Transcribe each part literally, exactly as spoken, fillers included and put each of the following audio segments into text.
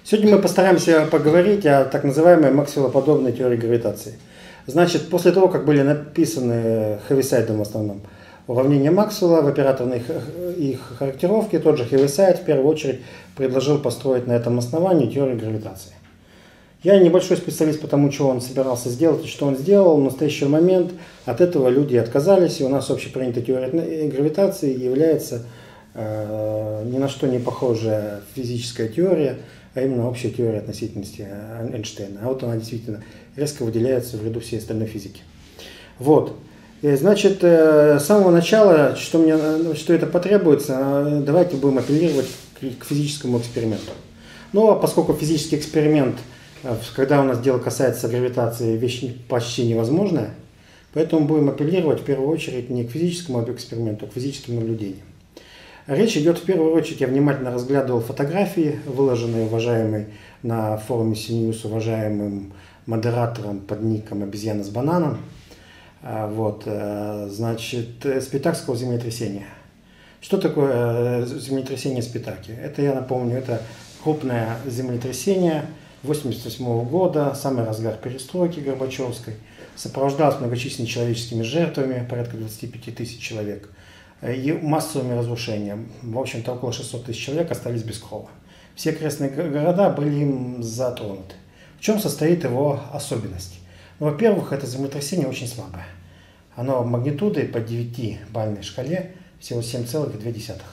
Сегодня мы постараемся поговорить о так называемой максвеллоподобной теории гравитации. Значит, после того, как были написаны Хевисайдом в основном уравнения Максвелла в операторной их характеровке, тот же Хевисайд в первую очередь предложил построить на этом основании теорию гравитации. Я небольшой специалист по тому, что он собирался сделать и что он сделал. В настоящий момент от этого люди отказались, и у нас общепринятая теория гравитации является э, ни на что не похожая физическая теория, а именно общая теория относительности Эйнштейна. А вот она действительно резко выделяется в ряду всей остальной физики. Вот. И, значит, с самого начала, что, мне, что это потребуется, давайте будем апеллировать к физическому эксперименту. Но поскольку физический эксперимент, когда у нас дело касается гравитации, вещь почти невозможная, поэтому будем апеллировать в первую очередь не к физическому эксперименту, а к физическим наблюдениям. Речь идет в первую очередь, я внимательно разглядывал фотографии, выложенные уважаемой на форуме CNews уважаемым модератором под ником «Обезьяна с бананом». Вот, значит, спитакского землетрясения. Что такое землетрясение Спитаки? Это, я напомню, это крупное землетрясение восемьдесят восьмого года, самый разгар перестройки Горбачевской, сопровождалось многочисленными человеческими жертвами, порядка двадцати пяти тысяч человек, и массовыми разрушениями. В общем-то, около шестисот тысяч человек остались без крова. Все окрестные города были им затронуты. В чем состоит его особенность? Ну, во-первых, это землетрясение очень слабое. Оно магнитудой по девятибалльной шкале всего семь целых две десятых.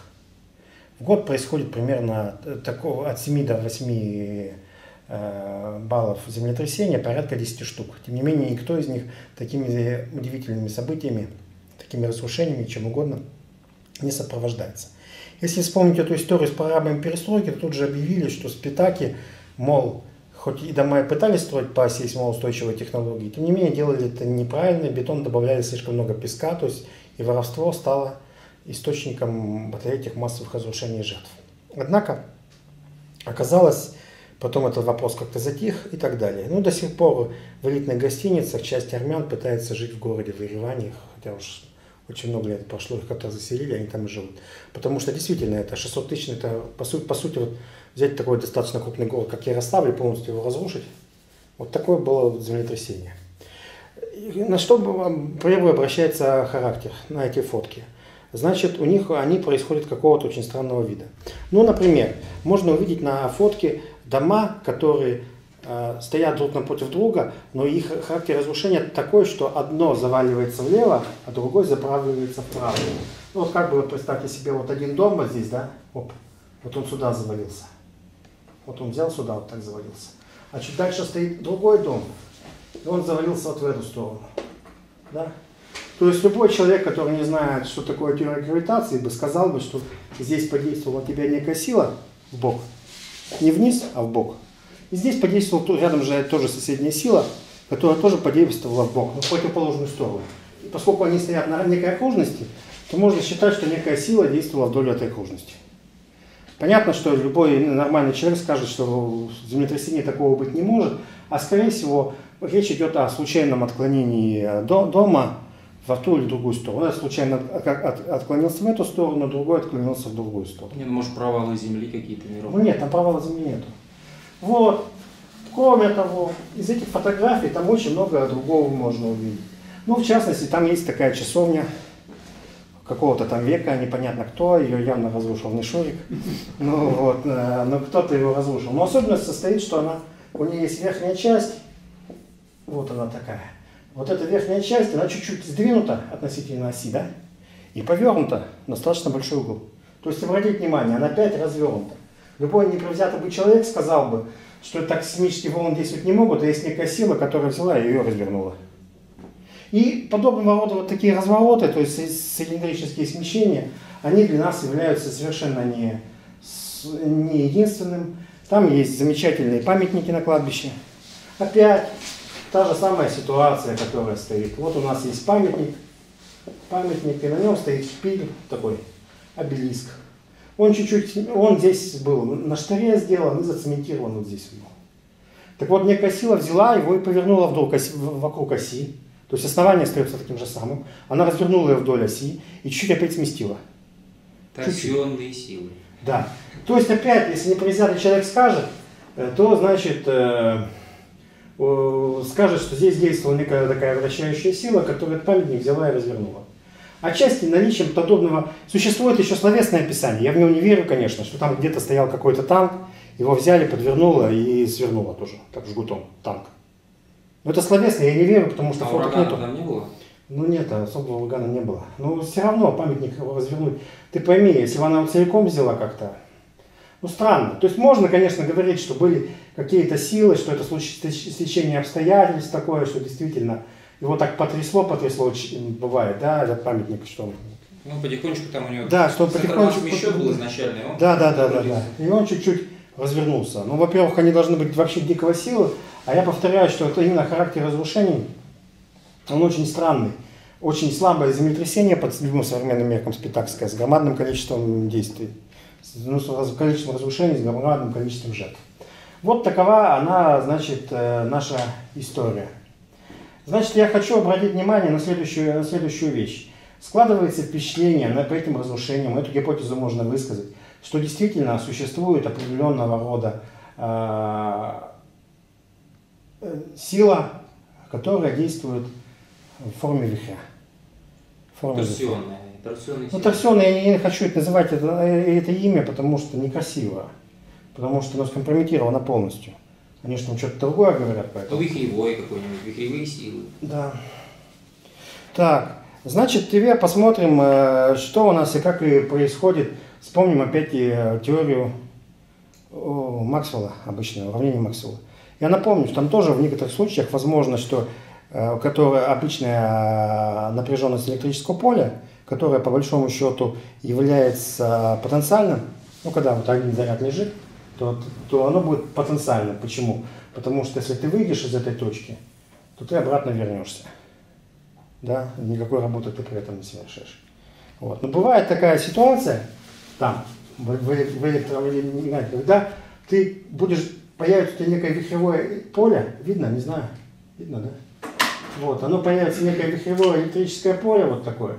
В год происходит примерно такого, от семи до восьми э, баллов землетрясения, порядка десяти штук. Тем не менее, никто из них такими удивительными событиями, такими разрушениями, чем угодно, не сопровождается. Если вспомнить эту историю с прорабами перестройки, то тут же объявили, что Спитаки, мол, хоть и дома и пытались строить по сейсмоустойчивой технологии, тем не менее делали это неправильно, бетон добавляли слишком много песка, то есть и воровство стало источником вот этих массовых разрушений и жертв. Однако оказалось, потом этот вопрос как-то затих и так далее. Ну, до сих пор в элитных гостиницах часть армян пытается жить в городе, в Ереване, хотя уж очень много лет прошло, их как-то заселили, они там и живут. Потому что действительно это шестьсот тысяч, это по сути, по сути вот, взять такой достаточно крупный город, как Ярославль, полностью его разрушить. Вот такое было землетрясение. И на что первый обращается характер на эти фотки? Значит, у них они происходят какого-то очень странного вида. Ну, например, можно увидеть на фотке дома, которые э, стоят друг напротив друга, но их характер разрушения такой, что одно заваливается влево, а другой заправляется вправо. Ну, вот как бы вот представьте себе вот один дом вот здесь, да, оп, вот он сюда завалился. Вот он взял сюда, вот так завалился. А чуть дальше стоит другой дом, и он завалился вот в эту сторону. Да? То есть любой человек, который не знает, что такое теория гравитации, бы сказал бы, что здесь подействовала на тебя некая сила в бок. Не вниз, а в бок. И здесь подействовала рядом же тоже соседняя сила, которая тоже подействовала в бок, но в противоположную сторону. И поскольку они стоят на некой окружности, то можно считать, что некая сила действовала вдоль этой окружности. Понятно, что любой нормальный человек скажет, что землетрясения такого быть не может, а скорее всего речь идет о случайном отклонении дома в ту или другую сторону. Он случайно отклонился в эту сторону, другой отклонился в другую сторону. Нет, может, провалы Земли какие-то неровные? Ну нет, там провала Земли нету. Вот. Кроме того, из этих фотографий там очень много другого можно увидеть. Ну, в частности, там есть такая часовня какого-то там века, непонятно кто, ее явно разрушил не Шурик. Ну вот, но кто-то его разрушил. Но особенность состоит, что она, у нее есть верхняя часть, вот она такая. Вот эта верхняя часть, она чуть-чуть сдвинута относительно оси, да, и повернута на достаточно большой угол. То есть, обратите внимание, она опять развернута. Любой непредвзятый бы человек сказал бы, что так сейсмические волны действовать не могут, а есть некая сила, которая взяла и ее развернула. И подобного рода вот такие развороты, то есть цилиндрические смещения, они для нас являются совершенно не, не единственным. Там есть замечательные памятники на кладбище. Опять та же самая ситуация, которая стоит. Вот у нас есть памятник, памятник, и на нем стоит шпиль, такой обелиск. Он чуть-чуть, он здесь был на штыре сделан и зацементирован вот здесь. Так вот, некая сила взяла его и повернула вдоль оси, вокруг оси. То есть основание остается таким же самым. Она развернула ее вдоль оси и чуть-чуть опять сместила. Торсионные силы. Да. То есть опять, если непредвзятый человек скажет, то, значит, скажет, что здесь действовала некая такая вращающая сила, которая этот памятник взяла и развернула. Отчасти наличием подобного существует еще словесное описание. Я в него не верю, конечно, что там где-то стоял какой-то танк, его взяли, подвернуло и свернуло тоже, так жгутом, танк. Но это словесное, я не верю, потому что а фоток нету. там не было? Ну нет, особого урагана не было. Но все равно памятник развернуть. Ты пойми, если бы она его целиком взяла как-то, ну странно. То есть можно, конечно, говорить, что были какие-то силы, что это стечение обстоятельств такое, что действительно его так потрясло, потрясло, бывает, да, этот памятник, что... Ну, потихонечку там у него... Да, что потихонечку... еще был изначальный, он... Да, да, да, да, да. И он чуть-чуть развернулся. Ну, во-первых, они должны быть вообще дикого силы, а я повторяю, что это именно характер разрушений, он очень странный. Очень слабое землетрясение под любым современным меркам спитакское, с громадным количеством действий, ну, с количеством разрушений, с громадным количеством жертв. Вот такова она, значит, наша история. Значит, я хочу обратить внимание на следующую, на следующую вещь. Складывается впечатление по этим разрушениям, эту гипотезу можно высказать, что действительно существует определенного рода э, сила, которая действует в форме вихря. Торсионная. Торсионная, ну, торсионная, я не хочу это называть это, это имя, потому что некрасиво. Потому что оно скомпрометировано полностью. Они же там что-то другое говорят. Поэтому. Ну, вихревой какой-нибудь, вихревые силы. Да. Так, значит, в ТВ посмотрим, что у нас и как происходит. Вспомним опять теорию Максвелла, обычное уравнение Максвелла. Я напомню, что там тоже в некоторых случаях возможно, что которая обычная напряженность электрического поля, которая по большому счету является потенциальным, ну когда вот один заряд лежит, то, то оно будет потенциальным. Почему? Потому что если ты выйдешь из этой точки, то ты обратно вернешься. Да? Никакой работы ты при этом не совершишь. Вот. Но бывает такая ситуация, там, в, в, в электромагнитном, когда ты будешь, появится у тебя некое вихревое поле, видно, не знаю, видно, да? Вот, оно появится некое вихревое электрическое поле, вот такое.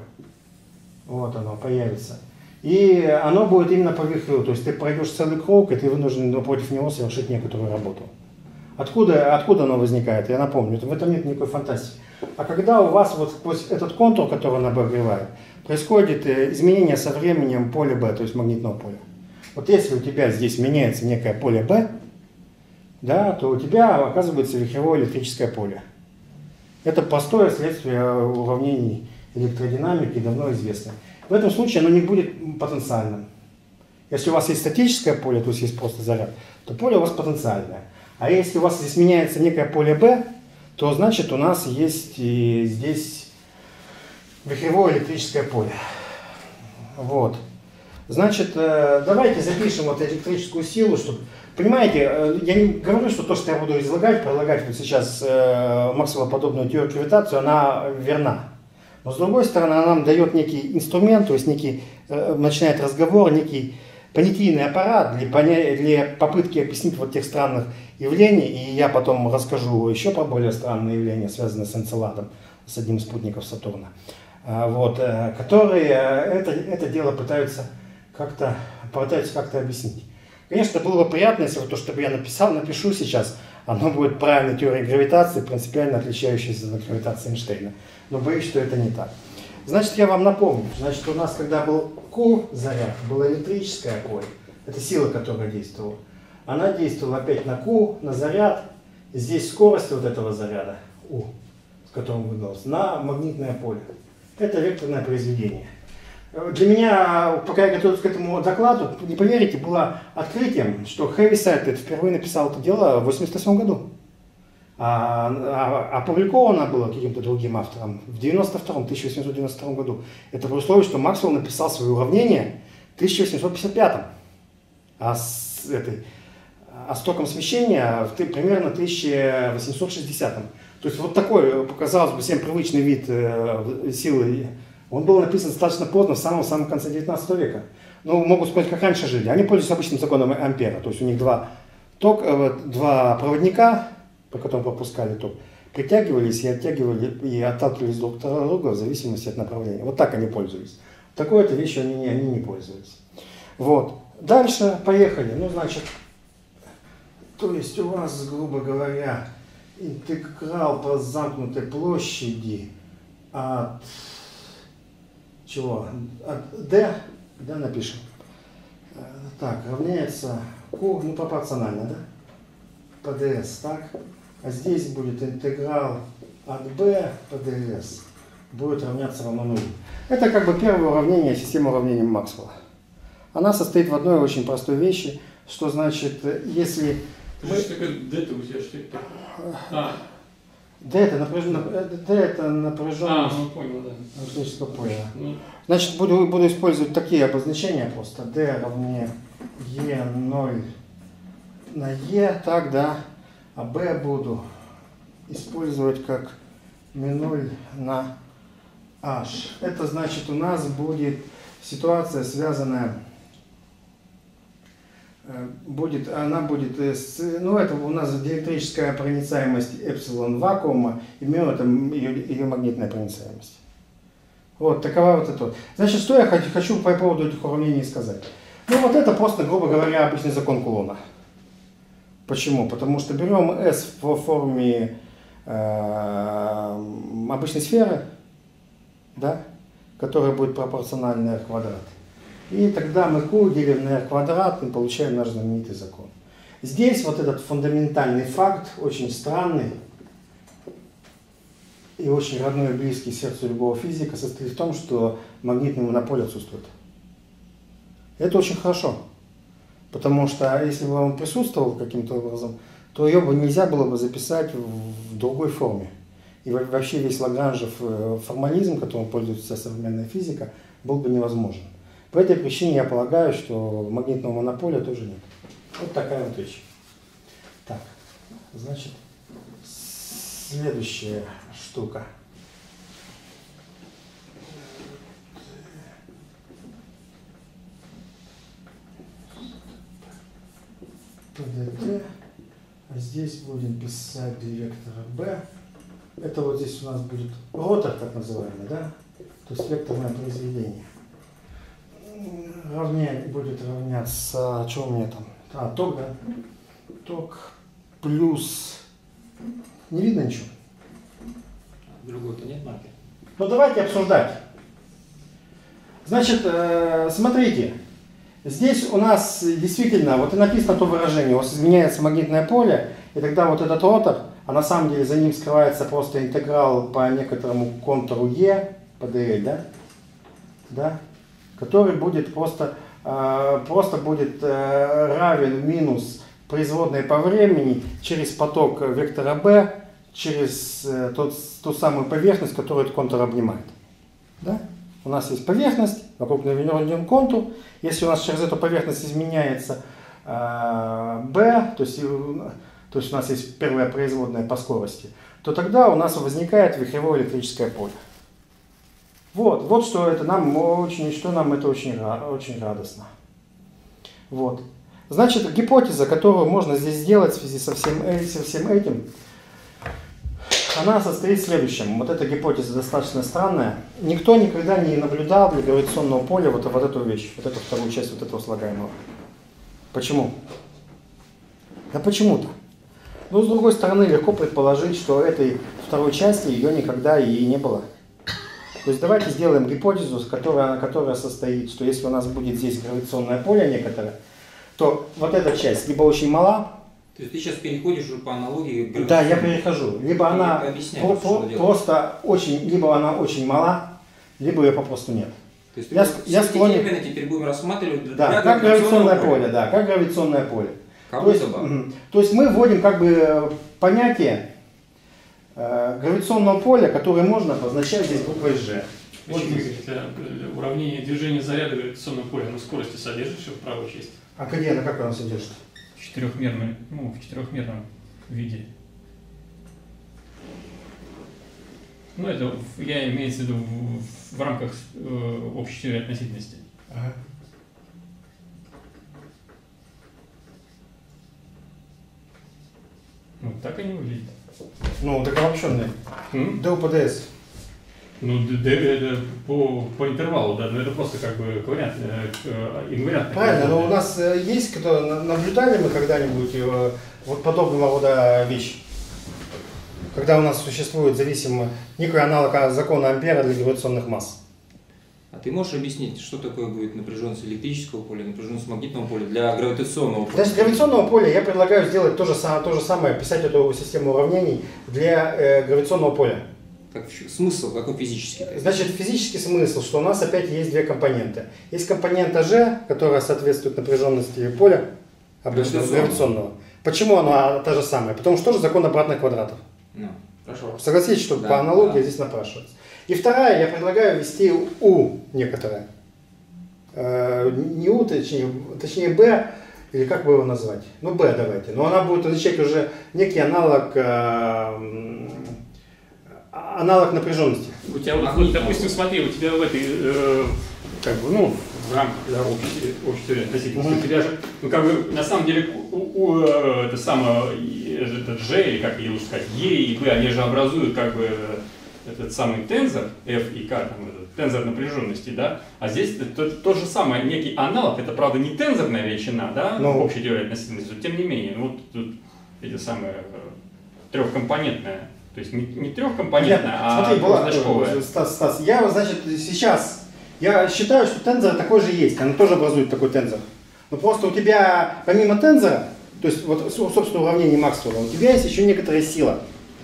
Вот оно появится. И оно будет именно по вихрю. То есть ты пройдешь целый круг, и ты вынужден против него совершить некоторую работу. Откуда, откуда оно возникает? Я напомню, в этом нет никакой фантастики. А когда у вас вот сквозь этот контур, который он обогревает, происходит изменение со временем поля B, то есть магнитного поля. Вот если у тебя здесь меняется некое поле B, да, то у тебя оказывается вихревое электрическое поле. Это простое следствие уравнений электродинамики, давно известно. В этом случае оно не будет потенциальным. Если у вас есть статическое поле, то есть есть просто заряд, то поле у вас потенциальное. А если у вас здесь меняется некое поле B, то значит у нас есть и здесь вихревое электрическое поле. Вот. Значит, давайте запишем вот электрическую силу, чтобы... Понимаете, я не говорю, что то, что я буду излагать, предлагать вот сейчас э, Максвеллоподобную теорию гравитации, она верна. Но с другой стороны, она нам дает некий инструмент, то есть некий, э, начинает разговор, некий понятийный аппарат для, поня... для попытки объяснить вот тех странных явлений. И я потом расскажу еще про более странные явления, связанные с Энцеладом, с одним из спутников Сатурна, э, вот, э, которые это, это дело пытаются как-то пытаются как-то объяснить. Конечно, было бы приятно, если вот то, что я написал, напишу сейчас, оно будет правильной теорией гравитации, принципиально отличающейся от гравитации Эйнштейна. Но боюсь, что это не так. Значит, я вам напомню. Значит, у нас, когда был Q заряд, было электрическое поле. Это сила, которая действовала. Она действовала опять на Q, на заряд. Здесь скорость вот этого заряда, U, с которым выдалось, на магнитное поле. Это векторное произведение. Для меня, пока я готовился к этому докладу, не поверите, было открытием, что Хевисайд впервые написал это дело в восемьдесят восьмом году. А, а опубликовано было каким-то другим автором в девяносто втором, тысяча восемьсот девяносто втором году. Это при условии, что Максвелл написал свои уравнения в тысяча восемьсот пятьдесят пятом. А с, этой, а с током смещения в, примерно тысяча восемьсот шестидесятом. То есть вот такой, казалось бы, всем привычный вид э, силы. Он был написан достаточно поздно, в самом-самом конце девятнадцатого века. Ну, могут сказать, как раньше жили. Они пользуются обычным законом Ампера. То есть у них два, ток, два проводника, по которым пропускали ток, притягивались и оттягивали, и отталкивались друг от друга в зависимости от направления. Вот так они пользовались. Такой-то вещью они, они не пользовались. Вот. Дальше поехали. Ну, значит, То есть у вас, грубо говоря, интеграл по замкнутой площади от чего? От d, да, напишем. Так, равняется q, ну пропорционально, да? По ds, так? А здесь будет интеграл от b по ds. Будет равняться равно нулю. Это как бы первое уравнение системы уравнений Максвелла. Она состоит в одной очень простой вещи, что значит, если... Мы... Что такое d-то у тебя, что это такое? А. D это напряженное, D это напряженность. А, ну понял, да. Электрического поля. Ну. Значит, буду, буду использовать такие обозначения просто. D равне E ноль на E, так, да. А B буду использовать как эм ноль на H. Это значит, у нас будет ситуация, связанная, будет, она будет, с, ну это у нас диэлектрическая проницаемость эпсилон вакуума, и мю это ее, ее магнитная проницаемость. Вот такова вот это. Значит, что я хочу, хочу по поводу этих уравнений сказать. Ну вот это просто, грубо говоря, обычный закон Кулона. Почему? Потому что берем S в форме э, обычной сферы, да, которая будет пропорциональна r квадрат. И тогда мы Q делим на r квадрат и получаем наш знаменитый закон. Здесь вот этот фундаментальный факт, очень странный и очень родной и близкий сердцу любого физика, состоит в том, что магнитный монополь отсутствует. Это очень хорошо. Потому что если бы он присутствовал каким-то образом, то ее бы нельзя было бы записать в другой форме. И вообще весь Лагранжев формализм, которым пользуется вся современная физика, был бы невозможен. По этой причине я полагаю, что магнитного монополя тоже нет. Вот такая вот вещь. Так, значит, следующая штука. ПДТ. А здесь будем писать для вектора B. Это вот здесь у нас будет ротор, так называемый, да? То есть векторное произведение. Равнее будет равняться, что у меня там? А, ток, да? Ток плюс... Не видно ничего? Другой-то нет маркера? Ну давайте обсуждать. Значит, э, смотрите. Здесь у нас действительно, вот и написано то выражение, у вас изменяется магнитное поле, и тогда вот этот ротор, а на самом деле за ним скрывается просто интеграл по некоторому контуру E, по dl, да? Да? Который будет просто, э, просто будет э, равен минус производной по времени через поток вектора B, через э, тот, ту самую поверхность, которую этот контур обнимает. Да? У нас есть поверхность, вокруг наведен контур. Если у нас через эту поверхность изменяется э, B, то есть, то есть у нас есть первая производная по скорости, то тогда у нас возникает вихревое электрическое поле. Вот, вот что это нам очень, что нам это очень, очень радостно. Вот. Значит, гипотеза, которую можно здесь сделать в связи со всем, со всем этим, она состоит в следующем. Вот эта гипотеза достаточно странная. Никто никогда не наблюдал для гравитационного поля вот, вот эту вещь, вот эту вторую часть вот этого слагаемого. Почему? Да почему-то. Но с другой стороны, легко предположить, что этой второй части ее никогда и не было. То есть давайте сделаем гипотезу, которая, которая состоит, что если у нас будет здесь гравитационное поле некоторое, то вот эта часть либо очень мала. То есть ты сейчас переходишь уже по аналогии к Да, я перехожу. Либо она про про просто очень, либо она очень мала, либо ее попросту нет. То есть я, я все склонен... термины теперь будем рассматривать да, для как гравитационное поля. поле, да, как гравитационное поле. Как то, есть, угу. то есть мы вводим как бы понятие э, гравитационного поля, которое можно обозначать здесь буквой G. Вот это уравнение движения заряда гравитационного поля, оно скорости содержит еще в правой части. А где она, как она содержит? В четырехмерном, ну, в четырехмерном виде. Ну, это я имею в виду в, в рамках э, общей теории относительности. Ага. Ну, так они выглядят. Ну, так обобщенные. Mm? ДУ-ПДС. Ну, д- д- по, по интервалу, да, но это просто как бы вариант, э, инвариантный. Правильно, но у нас э, есть, кто на- наблюдали мы когда-нибудь э, вот подобного рода вещи? Когда у нас существует зависимый некий аналог закона Ампера для гравитационных масс. А ты можешь объяснить, что такое будет напряженность электрического поля, напряженность магнитного поля для гравитационного поля? Для гравитационного поля я предлагаю сделать то же, самое, то же самое, писать эту систему уравнений для э, гравитационного поля. Как смысл, какой физический? Значит, физический смысл, что у нас опять есть две компоненты. Есть компонента G, которая соответствует напряженности поля обычного гравитационного. Почему она та же самая? Потому что тоже закон обратных квадратов. Ну, хорошо. Согласитесь, что Да, по аналогии да. здесь напрашивается. И вторая, я предлагаю ввести U некоторое. Э, не U, точнее, точнее B, или как бы его назвать? Ну, B давайте. Но она будет означать уже некий аналог, э, аналог напряженности. У тебя, вот, вот, допустим, смотри, у тебя в этой, э, как бы, ну, в рамках да, общей, общей теории относительности, Мгм. у тебя же, ну, как бы, на самом деле, у, у, э, это самое, э, этот G, или как ее лучше сказать, E и B, они же образуют, как бы, этот самый тензор, F и K, там, этот, тензор напряженности, да, а здесь то, то же самое, некий аналог, это, правда, не тензорная величина, да, Ну. в общей теории относительности, но тем не менее, ну, вот тут эти самые, э, трехкомпонентная. То есть не, не трехкомпонентная, а Смотри, была, двухзначковая. Стас, Стас, я, значит, сейчас, я считаю, что тензор такой же есть, он тоже образует такой тензор. Но просто у тебя, помимо тензора, то есть, вот, собственно, уравнение Максвелла, у тебя есть еще некоторая сила.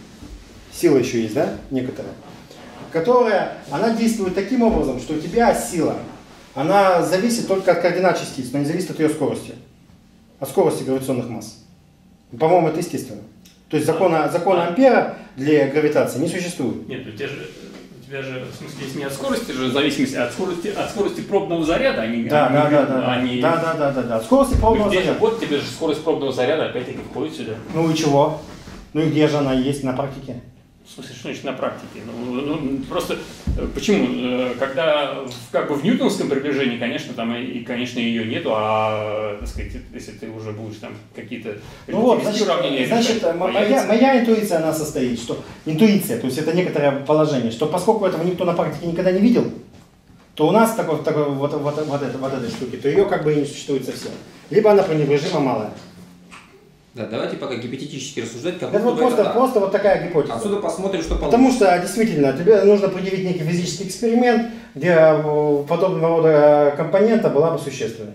Сила еще есть, да, некоторая. Которая, она действует таким образом, что у тебя сила, она зависит только от координат частиц, но не зависит от ее скорости. От скорости гравитационных масс. По-моему, это естественно. То есть закона, закона Ампера для гравитации не существует. Нет, у тебя же, у тебя же, в смысле, здесь не от скорости же зависимость, а от скорости, от скорости пробного заряда, они, Да, они, да, да, да, они, да, да, да, да, да. Скорости пробного где же, заряда. вот тебе же скорость пробного заряда опять-таки входит сюда. Ну и чего? Ну и где же она есть на практике? В смысле, что значит на практике? Ну, ну, просто э, почему? Э, Когда в- как бы в ньютоновском приближении, конечно, там и, и, конечно, ее нету, а, так сказать, если ты уже будешь там какие-то Ну вот, релятивистские значит, уравнения значит решать, моя, появится- моя интуиция, она состоит, что интуиция, то есть это некоторое положение, что поскольку этого никто на практике никогда не видел, то у нас такой, такой, вот, вот, вот, это, вот этой штуки, то ее как бы и не существует совсем. Либо она пренебрежимо малая. Да, давайте пока гипотетически рассуждать, как Это вот будто бы просто, это так. просто вот такая гипотеза. Отсюда посмотрим, что получится. Потому что действительно тебе нужно предъявить некий физический эксперимент, где э, подобного рода компонента была бы существенной.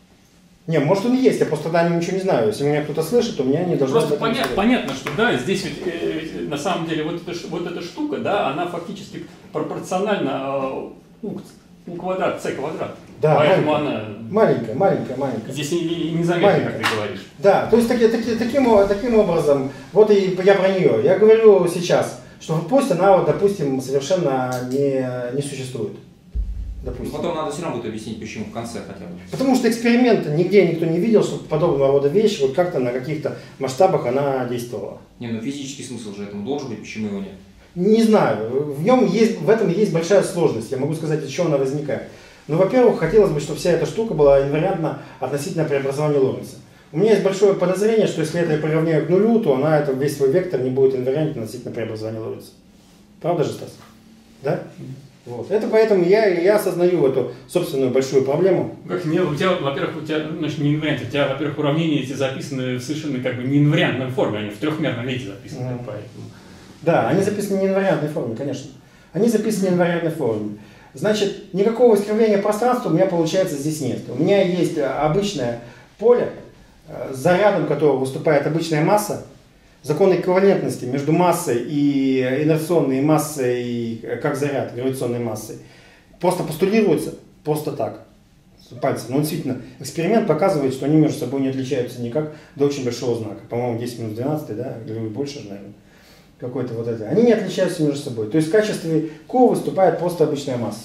Не, может он и есть, я просто тогда ничего не знаю. Если меня кто-то слышит, то меня не должно Просто об этом поня- сказать. понятно, что да, здесь ведь, э, ведь на самом деле вот эта, ш- вот эта штука, да, она фактически пропорциональна э, у, у квадрат, c квадрат. Да, Поэтому маленькая. она Маленькая, маленькая, маленькая. здесь и, и незаметна, Маленькая. как ты говоришь. Да, то есть таки, таки- таким, о- таким образом, вот и я про нее. Я говорю сейчас, что в пост она, вот, допустим, совершенно не, не существует. Допустим. Потом надо все равно будет объяснить, почему в конце хотя бы. Потому что эксперимента нигде никто не видел, что подобного рода вещь вот как-то на каких-то масштабах она действовала. Не, ну физический смысл же этому должен быть, почему его нет? Не знаю, в нем есть, в этом есть большая сложность. Я могу сказать, от чего она возникает. Ну, во-первых, хотелось бы, чтобы вся эта штука была инвариантна относительно преобразования Лоренца. У меня есть большое подозрение, что если это я приравняю к нулю, то она это, весь свой вектор не будет инвариантен относительно преобразования Лоренца. Правда же, Стас? Да? Вот. Это поэтому я, я осознаю эту собственную большую проблему. Как не, у тебя, во-первых, у тебя, значит, не инвариант, у тебя, во-первых, уравнения эти записаны в совершенно как бы не инвариантной форме, они в трехмерном виде записаны, Мгм. поэтому. Да, они записаны не в инвариантной форме, конечно. Они записаны не в инвариантной форме. Значит, никакого искривления пространства у меня получается здесь нет. У меня есть обычное поле, с зарядом которого выступает обычная масса. Закон эквивалентности между массой и инерционной массой, как заряд, гравитационной массой, просто постулируется просто так, пальцем. Но действительно, эксперимент показывает, что они между собой не отличаются никак до очень большого знака. По-моему, десять минус двенадцать, да, или больше, наверное. Какой-то вот это. Они не отличаются между собой. То есть в качестве Q выступает просто обычная масса.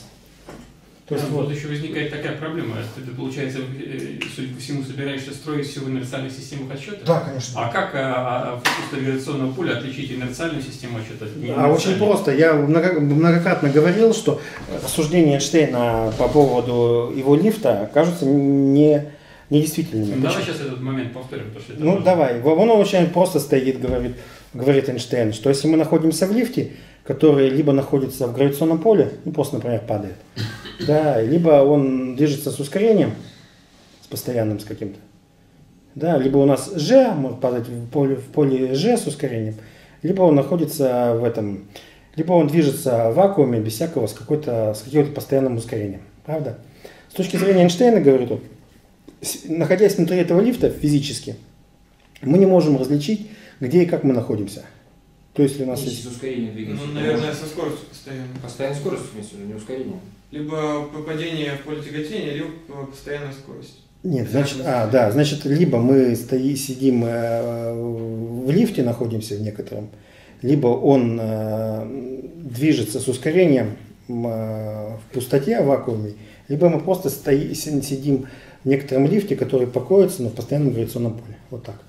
То есть Ну, вот. вот еще возникает такая проблема. Ты, ты, получается, э, судя по всему, собираешься строить всю в инерциальных системах отсчета? Да, конечно. А как а, а, в качестве гравитационного поля отличить инерциальную систему отсчета от А неинерциальной? очень просто. Я много- многократно говорил, что рассуждения Эйнштейна по поводу его лифта кажутся не, недействительными. Ну, давай Почему? сейчас этот момент повторим. Потому что это Ну важно. давай. Он очень просто стоит, говорит, говорит Эйнштейн, что если мы находимся в лифте, который либо находится в гравитационном поле, ну просто, например, падает, да, либо он движется с ускорением, с постоянным, с каким-то, да, либо у нас G может падать в поле, в поле G с ускорением, либо он находится в этом, либо он движется в вакууме без всякого, с, какой-то, с каким-то постоянным ускорением, правда? С точки зрения Эйнштейна, говорит он, находясь внутри этого лифта физически, мы не можем различить, где и как мы находимся. То есть у нас Если есть... с ускорением двигаться. Ну, наверное, со скоростью постоянно. Постоянной скоростью, в смысле, не ускорением. Либо падение в поле тяготения, либо постоянная скорость. Нет, значит, а, да, значит, либо мы стои, сидим э, в лифте, находимся в некотором, либо он э, движется с ускорением э, в пустоте, в вакууме, либо мы просто стои, сидим в некотором лифте, который покоится, но в постоянном гравитационном поле. Вот так.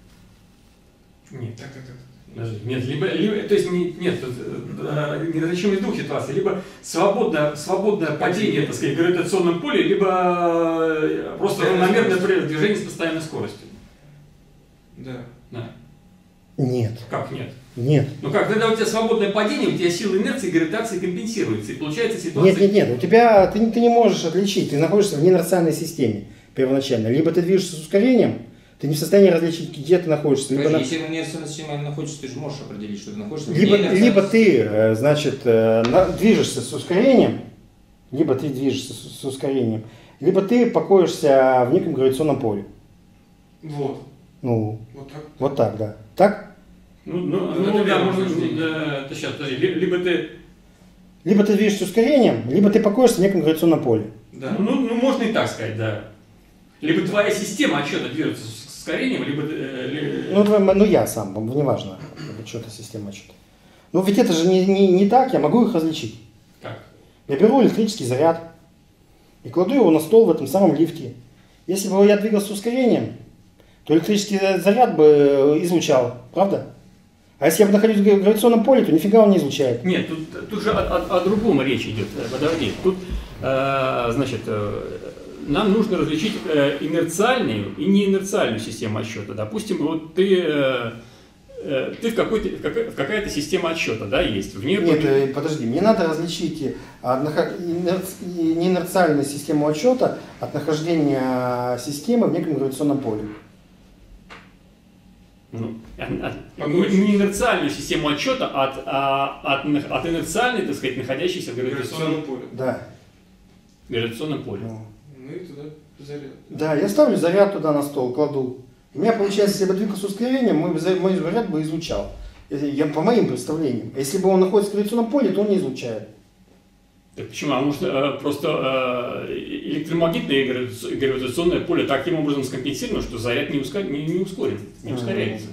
Нет, Так, так, так. Нет, либо, либо, то есть не, нет, не различим из двух ситуаций, либо свободное, свободное падение, так сказать, в гравитационном поле, либо просто равномерное движение с постоянной скоростью. Да. Да. Нет. Как нет? Нет. Ну как, когда у тебя свободное падение, у тебя сила инерции и гравитации компенсируется, и получается ситуация... Нет, нет, нет, у тебя, ты, ты не можешь отличить, ты находишься в неинерциальной системе первоначально. Либо ты движешься с ускорением, ты не в состоянии различить, где ты находишься. Либо, Подожди, на... если в неинерциальной системе находишься, ты же можешь определить, что ты находишься в либо, неинерциальной либо системе. ты, значит, на... движешься с ускорением, либо ты движешься с, с ускорением, либо ты покоишься в неком гравитационном поле. Вот. Ну, Вот так. вот так, да. Так? Ну, ну, Это ну да, верно, можно, утверждение. да, это сейчас, подожди, ли- либо ты, Либо ты движешься с ускорением, либо ты покоишься в неком гравитационном поле. Да. ну, ну, можно и так сказать, да. Либо твоя система отсчета движется с ускорением, либо... э, ли- Ну, твой- ну я сам, неважно, что-то система отчета. Ну ведь это же не, не, не так, я могу их различить. Как? Я беру электрический заряд и кладу его на стол в этом самом лифте. Если бы я двигался с ускорением, то электрический заряд бы излучал, правда? А если я бы находился в гравитационном поле, то нифига он не излучает. Нет, тут, тут же о, о- о другом речь идет. Э, Подожди, тут, э, значит, э, нам нужно различить э, инерциальную и неинерциальную систему отсчета. Допустим, вот ты, э, э, ты в, какой-то, в, какая- в какая-то система отсчета, да, есть. В ней Нет, э, подожди, мне надо различить э, от нахо- инерц- и неинерциальную систему отсчета от нахождения системы в неком гравитационном поле. Ну, от- от- не, не инерциальную систему отсчета, от, а, от, на- от инерциальной, так сказать, находящейся в В гравитационном гравитационном, поле. Да. гравитационном поле. Ну. Ну и туда заряд. Да, я ставлю заряд туда на стол, кладу. У меня получается, если бы двигался с ускорением, мой, за- мой заряд бы излучал. Если- Я, по моим представлениям. Если бы он находится в гравитационном поле, то он не излучает. Так почему? А может э, просто э, электромагнитное и гравитац- и гравитационное поле таким образом скомпенсировано, что заряд не, уска- не, не ускорен, не ускоряется.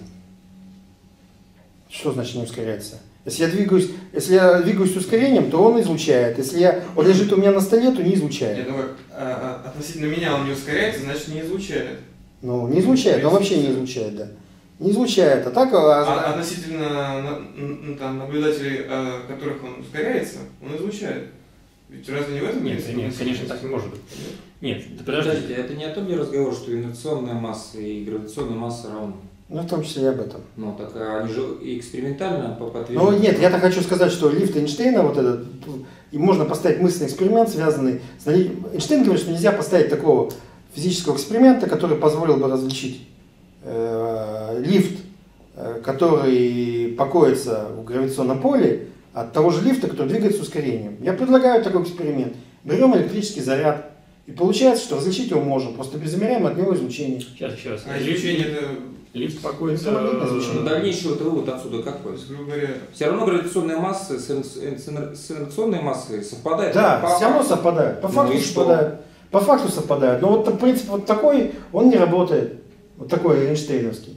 Что значит не ускоряется? Если я двигаюсь, если я двигаюсь с ускорением, то он излучает. Если я, он лежит у меня на столе, то не Нет, излучает. ну как, а, а, относительно меня он не ускоряется, значит не излучает. Ну, не излучает, он вообще не излучает, да. Не излучает, а так... А А, относительно на- ну, там, наблюдателей, а, которых он ускоряется, он излучает. Ведь разве не в этом Нет, принцип нет, конечно, относительности? так не может быть. Нет, да подожди. Подождите, это не о том ли разговор, что инерционная масса и гравитационная масса равны? ну, в том числе и об этом. Ну, так они же и экспериментально по Ну, подтверждению. нет, я-то хочу сказать, что лифт Эйнштейна, вот этот, и можно поставить мысленный эксперимент, связанный с... наличием- Эйнштейн говорит, что нельзя поставить такого физического эксперимента, который позволил бы различить э, лифт, э, который покоится в гравитационном поле, от того же лифта, который двигается с ускорением. Я предлагаю такой эксперимент. Берем электрический заряд, и получается, что различить его можем, просто измеряем от него излучение. Сейчас, сейчас. А излучение это, Лифт покоится. Электромагнитное Ну, излучение. дальнейший вот вывод отсюда какой? то есть, грубо говоря, Все равно гравитационная масса с, ин- с ин- с инерционной массой совпадает. Да, По все равно факту. совпадают. По Ну факту и что? совпадают. По факту совпадают. Но вот принцип вот такой, он не работает. Вот такой Эйнштейновский.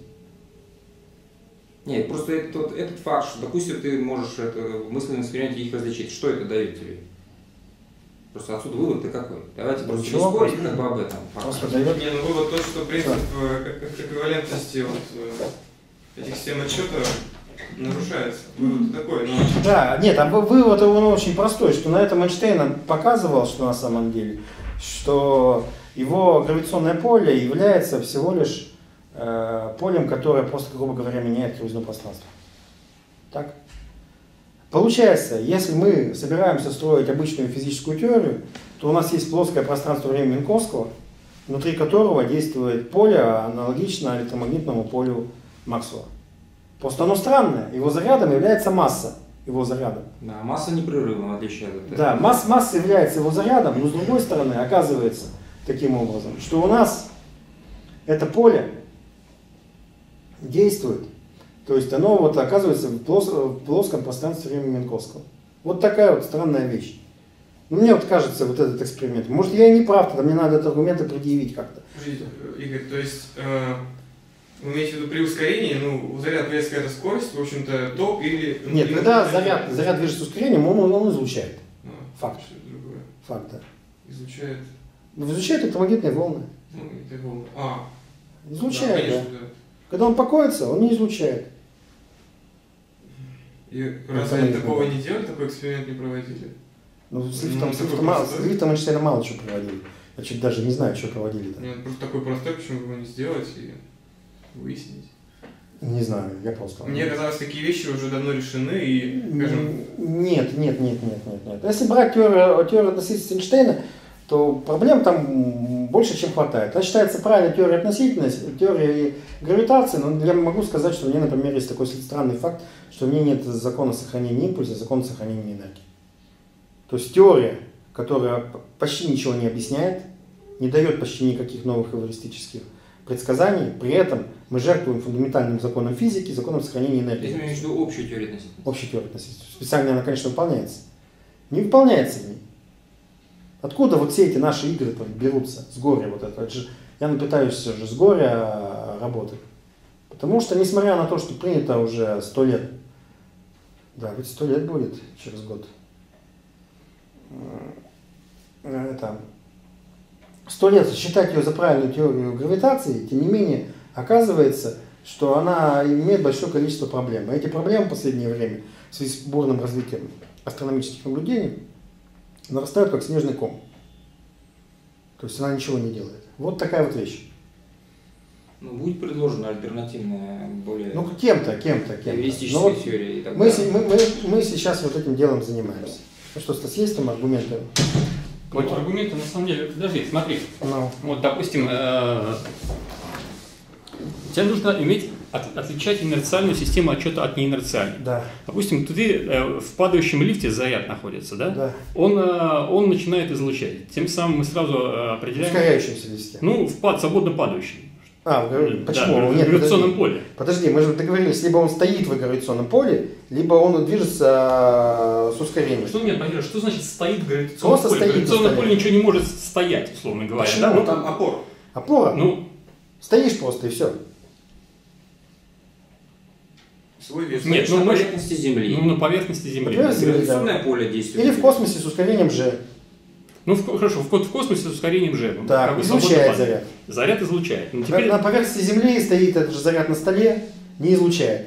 Нет, просто этот, вот этот факт, что, допустим, ты можешь это, в мысленном эксперименте их различить, что это дает тебе? Просто отсюда вывод-то какой? Давайте просто не Ничего, спорить просто- как бы об этом. пока. Просто дает. не, ну вывод тот, что принцип э, как- как эквивалентности вот, э, этих систем отсчета нарушается. Вывод такой, но Да, нет, а вы- вывод он очень простой, что на этом Эйнштейн показывал, что на самом деле, что его гравитационное поле является всего лишь э, полем, которое просто, грубо говоря, меняет круизное пространство. Так? Получается, если мы собираемся строить обычную физическую теорию, то у нас есть плоское пространство времени Минковского, внутри которого действует поле аналогично электромагнитному полю Максвелла. Просто оно странное, его зарядом является масса. Его зарядом. Да, масса непрерывна, в отличие от этого. Да, масс, масса является его зарядом, но с другой стороны оказывается таким образом, что у нас это поле действует. То есть оно вот оказывается в, плос, в плоском пространстве времени Минковского. Вот такая вот странная вещь. Ну, мне вот кажется, вот этот эксперимент. Может, я и не прав, тогда мне надо этот аргументы предъявить как-то. Игорь, то есть э, вы имеете в виду при ускорении, ну, у заряда появляется какая-то скорость, в общем-то, ток или... Нет, или когда заряд, заряд движется с ускорением, он, он излучает. А, Факт. Другое. Факт, да. Излучает... Ну, излучает электромагнитные волны. Ну, это волны. А, Излучает, да, да. конечно, да. Когда он покоится, он не излучает. И разве они такого не делали, такой эксперимент не проводили? Ну, с Ну, лифтом, с такой лифтом, мало, простой. с лифтом Эйнштейна мало чего проводили. Я чуть даже не знаю, что проводили-то. Нет, просто такой простой, почему бы его не сделать и выяснить. Не знаю, я просто... Мне казалось, такие вещи уже давно решены и, скажем... Нет, нет, нет, нет, нет, нет. Если брать теорию, теорию относительности Эйнштейна, то проблем там больше, чем хватает. Это считается правильной теорией относительности, теорией гравитации, но я могу сказать, что у меня, например, есть такой странный факт, что у меня нет закона сохранения импульса, закона сохранения энергии. То есть теория, которая почти ничего не объясняет, не дает почти никаких новых эвристических предсказаний, при этом мы жертвуем фундаментальным законом физики, законом сохранения энергии. Я имею в виду общую теорию относительности. Общая теория относительности. Специально она, конечно, выполняется. Не выполняется в ней. Откуда вот все эти наши игры берутся с горя? Вот это? Это же, я пытаюсь уже с горя работать. Потому что, несмотря на то, что принято уже сто лет, да, ведь сто лет будет через год, это, сто лет считать ее за правильную теорию гравитации, тем не менее, оказывается, что она имеет большое количество проблем. И эти проблемы в последнее время, в связи с бурным развитием астрономических наблюдений, нарастают как снежный ком. То есть она ничего не делает. Вот такая вот вещь. Ну, будет предложена альтернативная, более Ну, кем-то, кем-то, кем-то. эвристическая Но вот теория. И так мы, далее. мы, мы, мы сейчас вот этим делом занимаемся. Ну что, Стас, есть там аргументы? Вот аргументы, на самом деле, подожди, смотри. Ну. Вот, допустим, э, тебе нужно иметь, от, отличать инерциальную систему отчета от неинерциальной. Да. Допустим, ты э, в падающем лифте заряд находится, да? Да. Он, э, он начинает излучать. Тем самым мы сразу э, определяем... Ускоряющемся листе. Ну, в пад, свободно падающем. А, в грави- почему? Да, в Нет, гравитационном подожди. поле. Подожди, мы же договорились, либо он стоит в гравитационном поле, либо он движется с ускорением. Что нет, понятно, что значит стоит в гравитационном Просто поле? стоит В гравитационном на поле столе. ничего не может стоять, условно говоря. Почему? Да? Ну, Там опора. Опора? ну, Стоишь просто и все. Свой вес. Нет, на ну, мы- поверхности Земли. ну, на поверхности Земли. Поверхности Земли. Гравитационное поле действует. Или в космосе с ускорением G. Ну, в, хорошо, в, ко- в космосе с ускорением G. ну, Так, как бы излучает свободно падает. заряд. Заряд излучает. Ну, теперь... На поверхности Земли стоит этот же заряд на столе, не излучает.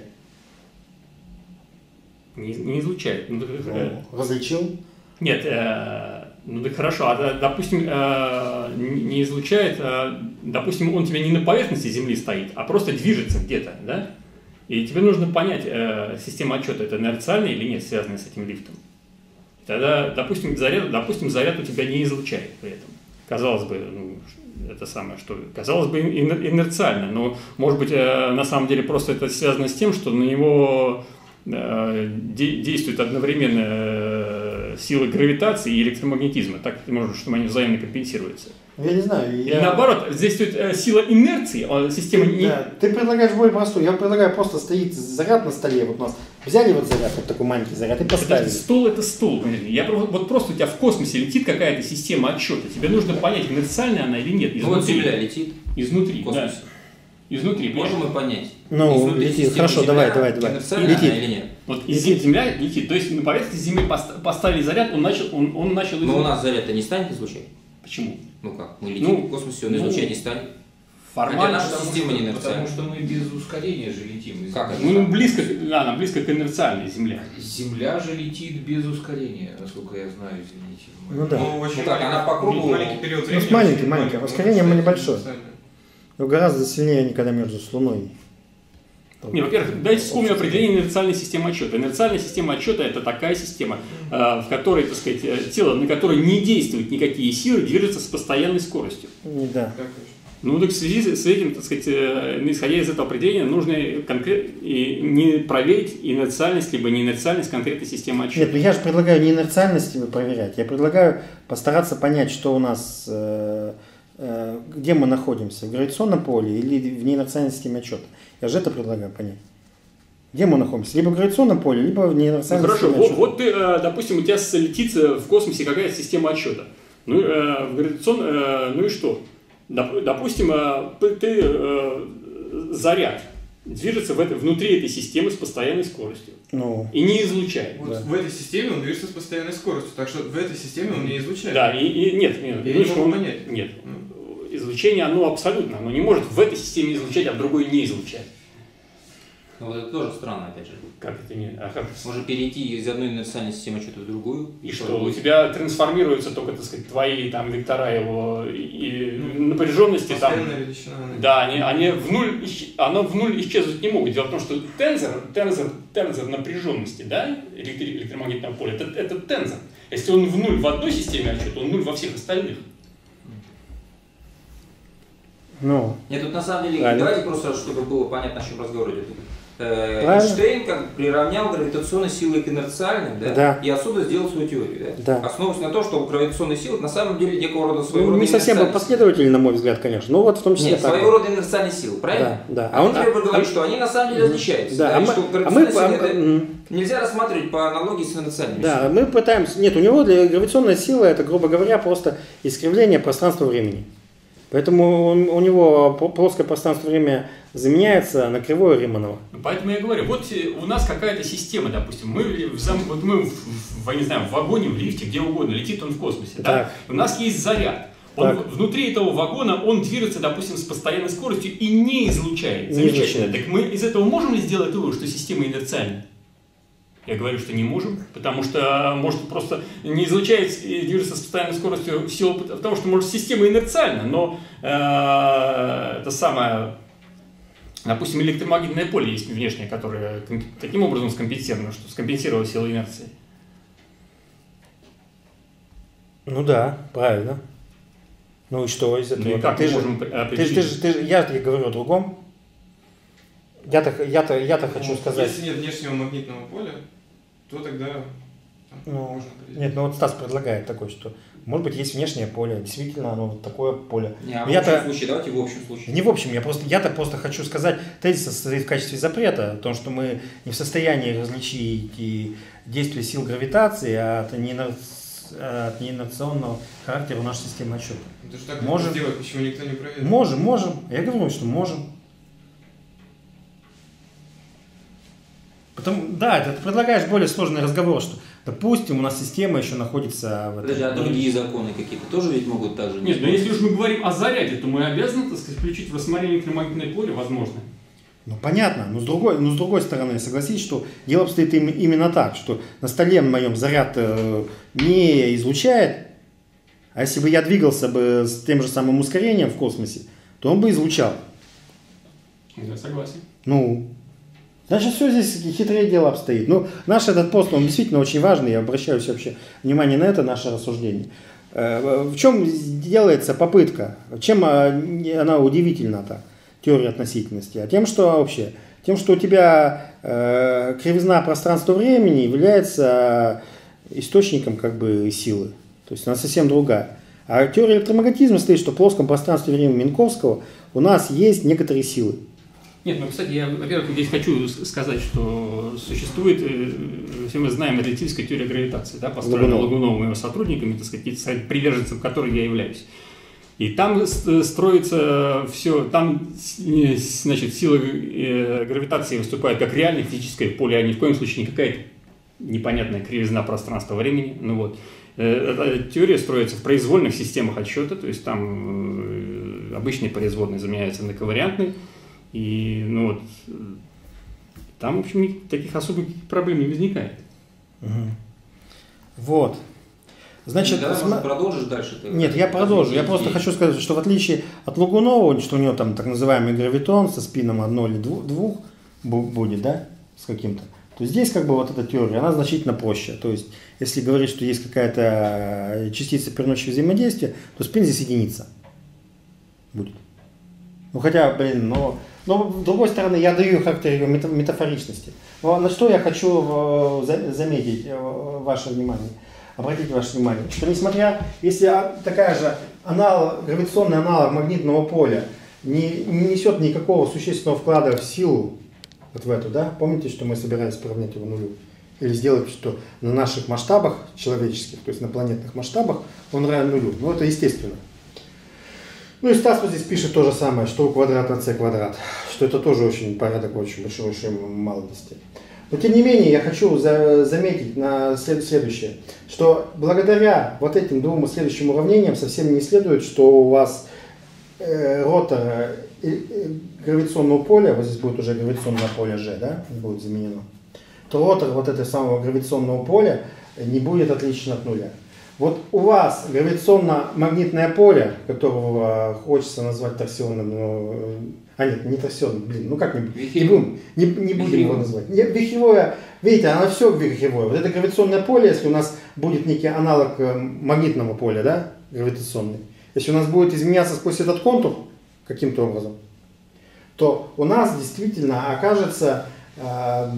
Не, не излучает. Ну, так, э, Различил. Нет, э, ну так хорошо, а да, допустим, э, не не излучает, э, допустим, он у тебя не на поверхности Земли стоит, а просто движется где-то, да? И тебе нужно понять, э, система отчета это инерциальная или нет, связанная с этим лифтом. Тогда, допустим, заряд, допустим, заряд у тебя не излучает при этом. Казалось бы, ну, это самое, что казалось бы инер- инерциально, но может быть э, на самом деле просто это связано с тем, что на него э, де- действуют одновременно э, силы гравитации и электромагнетизма, так может, что они взаимно компенсируются. Я не знаю. Или Я... наоборот, здесь действует э, сила инерции, а система не... Да, ты предлагаешь более простую. Я предлагаю просто стоит заряд на столе. Вот у нас взяли вот заряд, вот такой маленький заряд, и поставили. Подожди, стул это стул. Подожди, Я, про- вот просто у тебя в космосе летит какая-то система отчета. Тебе нужно понять, инерциальная она или нет. Ну, вот Изнутри. Земля летит Изнутри, в космосе. да. Изнутри. Можем мы понять? Ну, Изнутри летит. системы Хорошо, Земля давай, давай, давай. инерциальная Летит. она или нет? Вот из Земля летит. То есть на поверхности Земли пост- поставили заряд, он начал, он, он начал Но у излучать. нас заряд-то не станет излучать? Почему? Ну как? Мы летим Ну, в космосе, он ну, излучать не станет. Хотя Формально. наша Потому система что- не инерциальная. Потому что мы без ускорения же летим. Как это? Ну, близко, да, она близко к инерциальной Земле. Земля же летит без ускорения, насколько я знаю, извините. Ну да. Ну, очень Ну как, она по кругу- маленький период Ну, времени. с маленький, очень маленький. маленький. Ускорение Ну, небольшое. специально. Но гораздо сильнее они когда между с Луной. Не, во-первых, дайте вспомним определение инерциальной системы отсчета. Инерциальная система отсчета – это такая система, в которой, так сказать, тело, на которое не действуют никакие силы, движется с постоянной скоростью. Да. Ну, так в связи с этим, так сказать, исходя из этого определения, нужно конкрет... и не проверить инерциальность, либо неинерциальность конкретной системы отсчета. Нет, ну я же предлагаю не инерциальность проверять, я предлагаю постараться понять, что у нас, э, э, где мы находимся, в гравитационном поле или в неинерциальной системе отсчета. Я же это предлагаю понять. Где мы находимся? Либо в гравитационном поле, либо в неинерциальной ну, системе хорошо, отсчета. Вот, вот ты, допустим, у тебя летит в космосе какая-то система отсчета. Ну, в гравитационном, ну и что? Допустим, ты, заряд движется в это, внутри этой системы с постоянной скоростью. Ну, и не излучает. Вот да. В этой системе он движется с постоянной скоростью, так что в этой системе он не излучает. Да, и, и нет, нет, Я не могу он, понять. Нет. Излучение, оно абсолютно, оно не может в этой системе излучать, а в другой не излучать. Ну, вот это тоже странно, опять же. Как это не? А как? Можно перейти из одной инерциальной системы что-то в другую. И что, у тебя трансформируются только, так сказать, твои там вектора его и напряженности там. Постоянная величина. Да, они, они в нуль, оно в нуль исчезнуть не могут. Дело в том, что тензор, тензор, тензор напряженности, да, электри- электромагнитного поля, это, это тензор. Если он в нуль в одной системе отсчета, он в нуль во всех остальных. ну. Нет, тут на самом деле, Правильно. давайте просто, чтобы было понятно, о чем разговор идет. Эйнштейн как приравнял гравитационные силы к инерциальным, да? Да. И отсюда сделал свою теорию, да? Да. Основываясь на том, что гравитационные силы на самом деле некого рода своего Ну, рода не совсем был инерциальные последовательный, на мой взгляд, конечно. Ну вот в том числе Нет, так. своего рода инерциальные силы, правильно? Да, да. А он теперь а, говорит, а, что они на самом деле отличаются. Да, Да, а и мы, что а мы, гравитационные силы а, это м, нельзя рассматривать по аналогии с инерциальными да, силами. мы пытаемся. Нет, у него для гравитационная сила это, грубо говоря, просто искривление пространства-времени. Поэтому он, у него плоское пространство-время заменяется на кривое Риманова. Поэтому я говорю, вот у нас какая-то система, допустим, мы, в, зам- вот мы в, в, не знаю, в вагоне, в лифте, где угодно, летит он в космосе. Да? У нас есть заряд. Он, внутри этого вагона он движется, допустим, с постоянной скоростью и не излучает. Не Замечательно. излучает. Так мы из этого можем ли сделать вывод, что система инерциальна? Я говорю, что не можем, потому что может просто не излучает и движется с постоянной скоростью в силу того, что может система инерциальна, но э, это самое, допустим, электромагнитное поле есть внешнее, которое таким образом скомпенсировано, что скомпенсировало силу инерции. Ну да, правильно. Ну и что из этого? Ну и как ты мы же, можем ты, определить? же- ты, же- ты, же- я тебе говорю о другом. Я-то, я-то, я-то хочу Ну, сказать. Если нет внешнего магнитного поля, то тогда там, Ну, можно определить. Нет, ну вот Стас предлагает такое, что может быть есть внешнее поле, действительно оно вот такое поле. Не, а в Я-то- общем случае, давайте в общем случае. Не в общем, я просто, я-то просто хочу сказать, тезис состоит в качестве запрета, о том, что мы не в состоянии различить и действие сил гравитации от, неинер- от неинерционного характера нашей системы отсчета. Это же так Можем. можно сделать, почему никто не проверил. Можем, можем. Я говорю, что можем. Потом, да, ты предлагаешь более сложный разговор, что, допустим, у нас система еще находится в Подожди, а этом. другие законы какие-то тоже ведь могут так же? Нет, но если уж мы говорим о заряде, то мы обязаны, так сказать, включить в рассмотрение электромагнитное поле, возможно. Ну понятно, но с другой, но с другой стороны, согласись, что дело обстоит им- именно так, что на столе моем заряд э, не излучает, а если бы я двигался бы с тем же самым ускорением в космосе, то он бы излучал. Я согласен. Ну, значит, все здесь хитрее дело обстоит. Ну, наш этот пост, он действительно очень важный, я обращаюсь вообще внимание на это, наше рассуждение. Э, В чем делается попытка? Чем э, она удивительна-то, теория относительности? А тем, что вообще, тем, что у тебя э, кривизна пространства-времени является источником как бы силы. То есть она совсем другая. А теория электромагнетизма стоит, что в плоском пространстве времени Минковского у нас есть некоторые силы. Нет, ну, кстати, я, во-первых, здесь хочу с- сказать, что существует, э, все мы знаем, релятивистская теория гравитации, да, построена Лагуновым. Лагуновым и его сотрудниками, так сказать, сказать, приверженцем которой я являюсь. И там с- строится все, там, с- не, с- значит, сила э, гравитации выступает как реальное физическое поле, а ни в коем случае не какая-то непонятная кривизна пространства-времени. Ну, вот. Э, Эта теория строится в произвольных системах отсчета, то есть там э, обычные производные заменяются на ковариантные. И, ну вот, э, там, в общем, ни- таких особых проблем не возникает. Мгм. Вот. Значит, Давай, сма- может, продолжишь дальше? ты? Нет, я продолжу. Я Идеи. просто хочу сказать, что в отличие от Лагунова, что у него там так называемый гравитон со спином одного или двух, двух будет, да, с каким-то, то здесь как бы вот эта теория, она значительно проще. То есть, если говорить, что есть какая-то частица, переносящая взаимодействие, то спин здесь единица будет. Ну хотя, блин, но, но с другой стороны, я даю характер ее метафоричности. Но на что я хочу заметить ваше внимание, обратить ваше внимание, что несмотря, если такая же аналог, гравитационный аналог магнитного поля не, не несет никакого существенного вклада в силу, вот в эту, да, помните, что мы собирались приравнять его нулю? Или сделать, что на наших масштабах человеческих, то есть на планетных масштабах, он равен нулю. Ну, это естественно. Ну и Стас вот здесь пишет то же самое, что у квадрат на c квадрат, что это тоже очень порядок очень большой, большой малости. Но тем не менее, я хочу за, заметить на след, следующее, что благодаря вот этим двум следующим уравнениям совсем не следует, что у вас э, ротор э, э, гравитационного поля, вот здесь будет уже гравитационное поле G, да, будет заменено, то ротор вот этого самого гравитационного поля не будет отличен от нуля. Вот у вас гравитационно-магнитное поле, которого хочется назвать торсионным, но... а нет, не торсионным, блин, ну как-нибудь, не будем, не, не будем его назвать. Не, вихревое, видите, оно все вихревое. Вот это гравитационное поле, если у нас будет некий аналог магнитного поля, да, гравитационный, если у нас будет изменяться сквозь этот контур каким-то образом, то у нас действительно окажется... Э,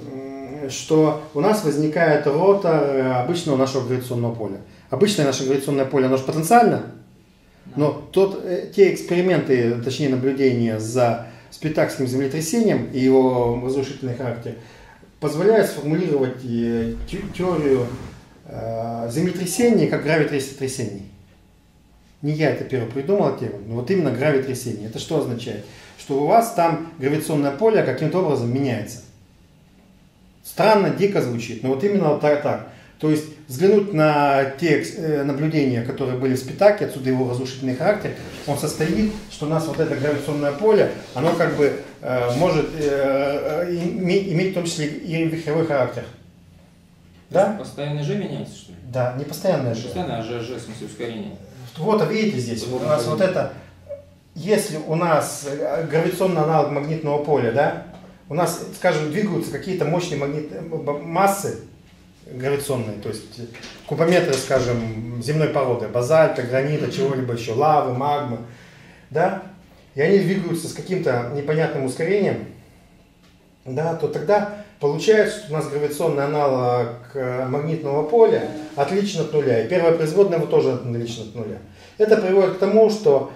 что у нас возникает ротор обычного нашего гравитационного поля. Обычное наше гравитационное поле, оно же потенциально, но тот, те эксперименты, точнее наблюдения за спитакским землетрясением и его разрушительный характер позволяют сформулировать теорию землетрясений как гравитрясений. Не я это первый придумал, но вот именно гравитрясение. Это что означает? Что у вас там гравитационное поле каким-то образом меняется. Странно, дико звучит, но вот именно вот так, так. То есть взглянуть на те наблюдения, которые были в Спитаке, отсюда его разрушительный характер, он состоит, что у нас вот это гравитационное поле, оно как бы э, может э, иметь, иметь в том числе и вихревой характер. Да? Постоянное G меняется, что ли? Да, не постоянное G. Постоянное, а G, G в смысле ускорение. Вот, а видите здесь, вот у нас вот это, если у нас гравитационный аналог магнитного поля, да, у нас, скажем, двигаются какие-то мощные магнитные массы гравитационные, то есть кубометры, скажем, земной породы, базальта, гранита, чего-либо еще, лавы, магмы, да, и они двигаются с каким-то непонятным ускорением, да, то тогда получается, что у нас гравитационный аналог магнитного поля отличен от нуля, и первая производная его тоже отлична от нуля. Это приводит к тому, что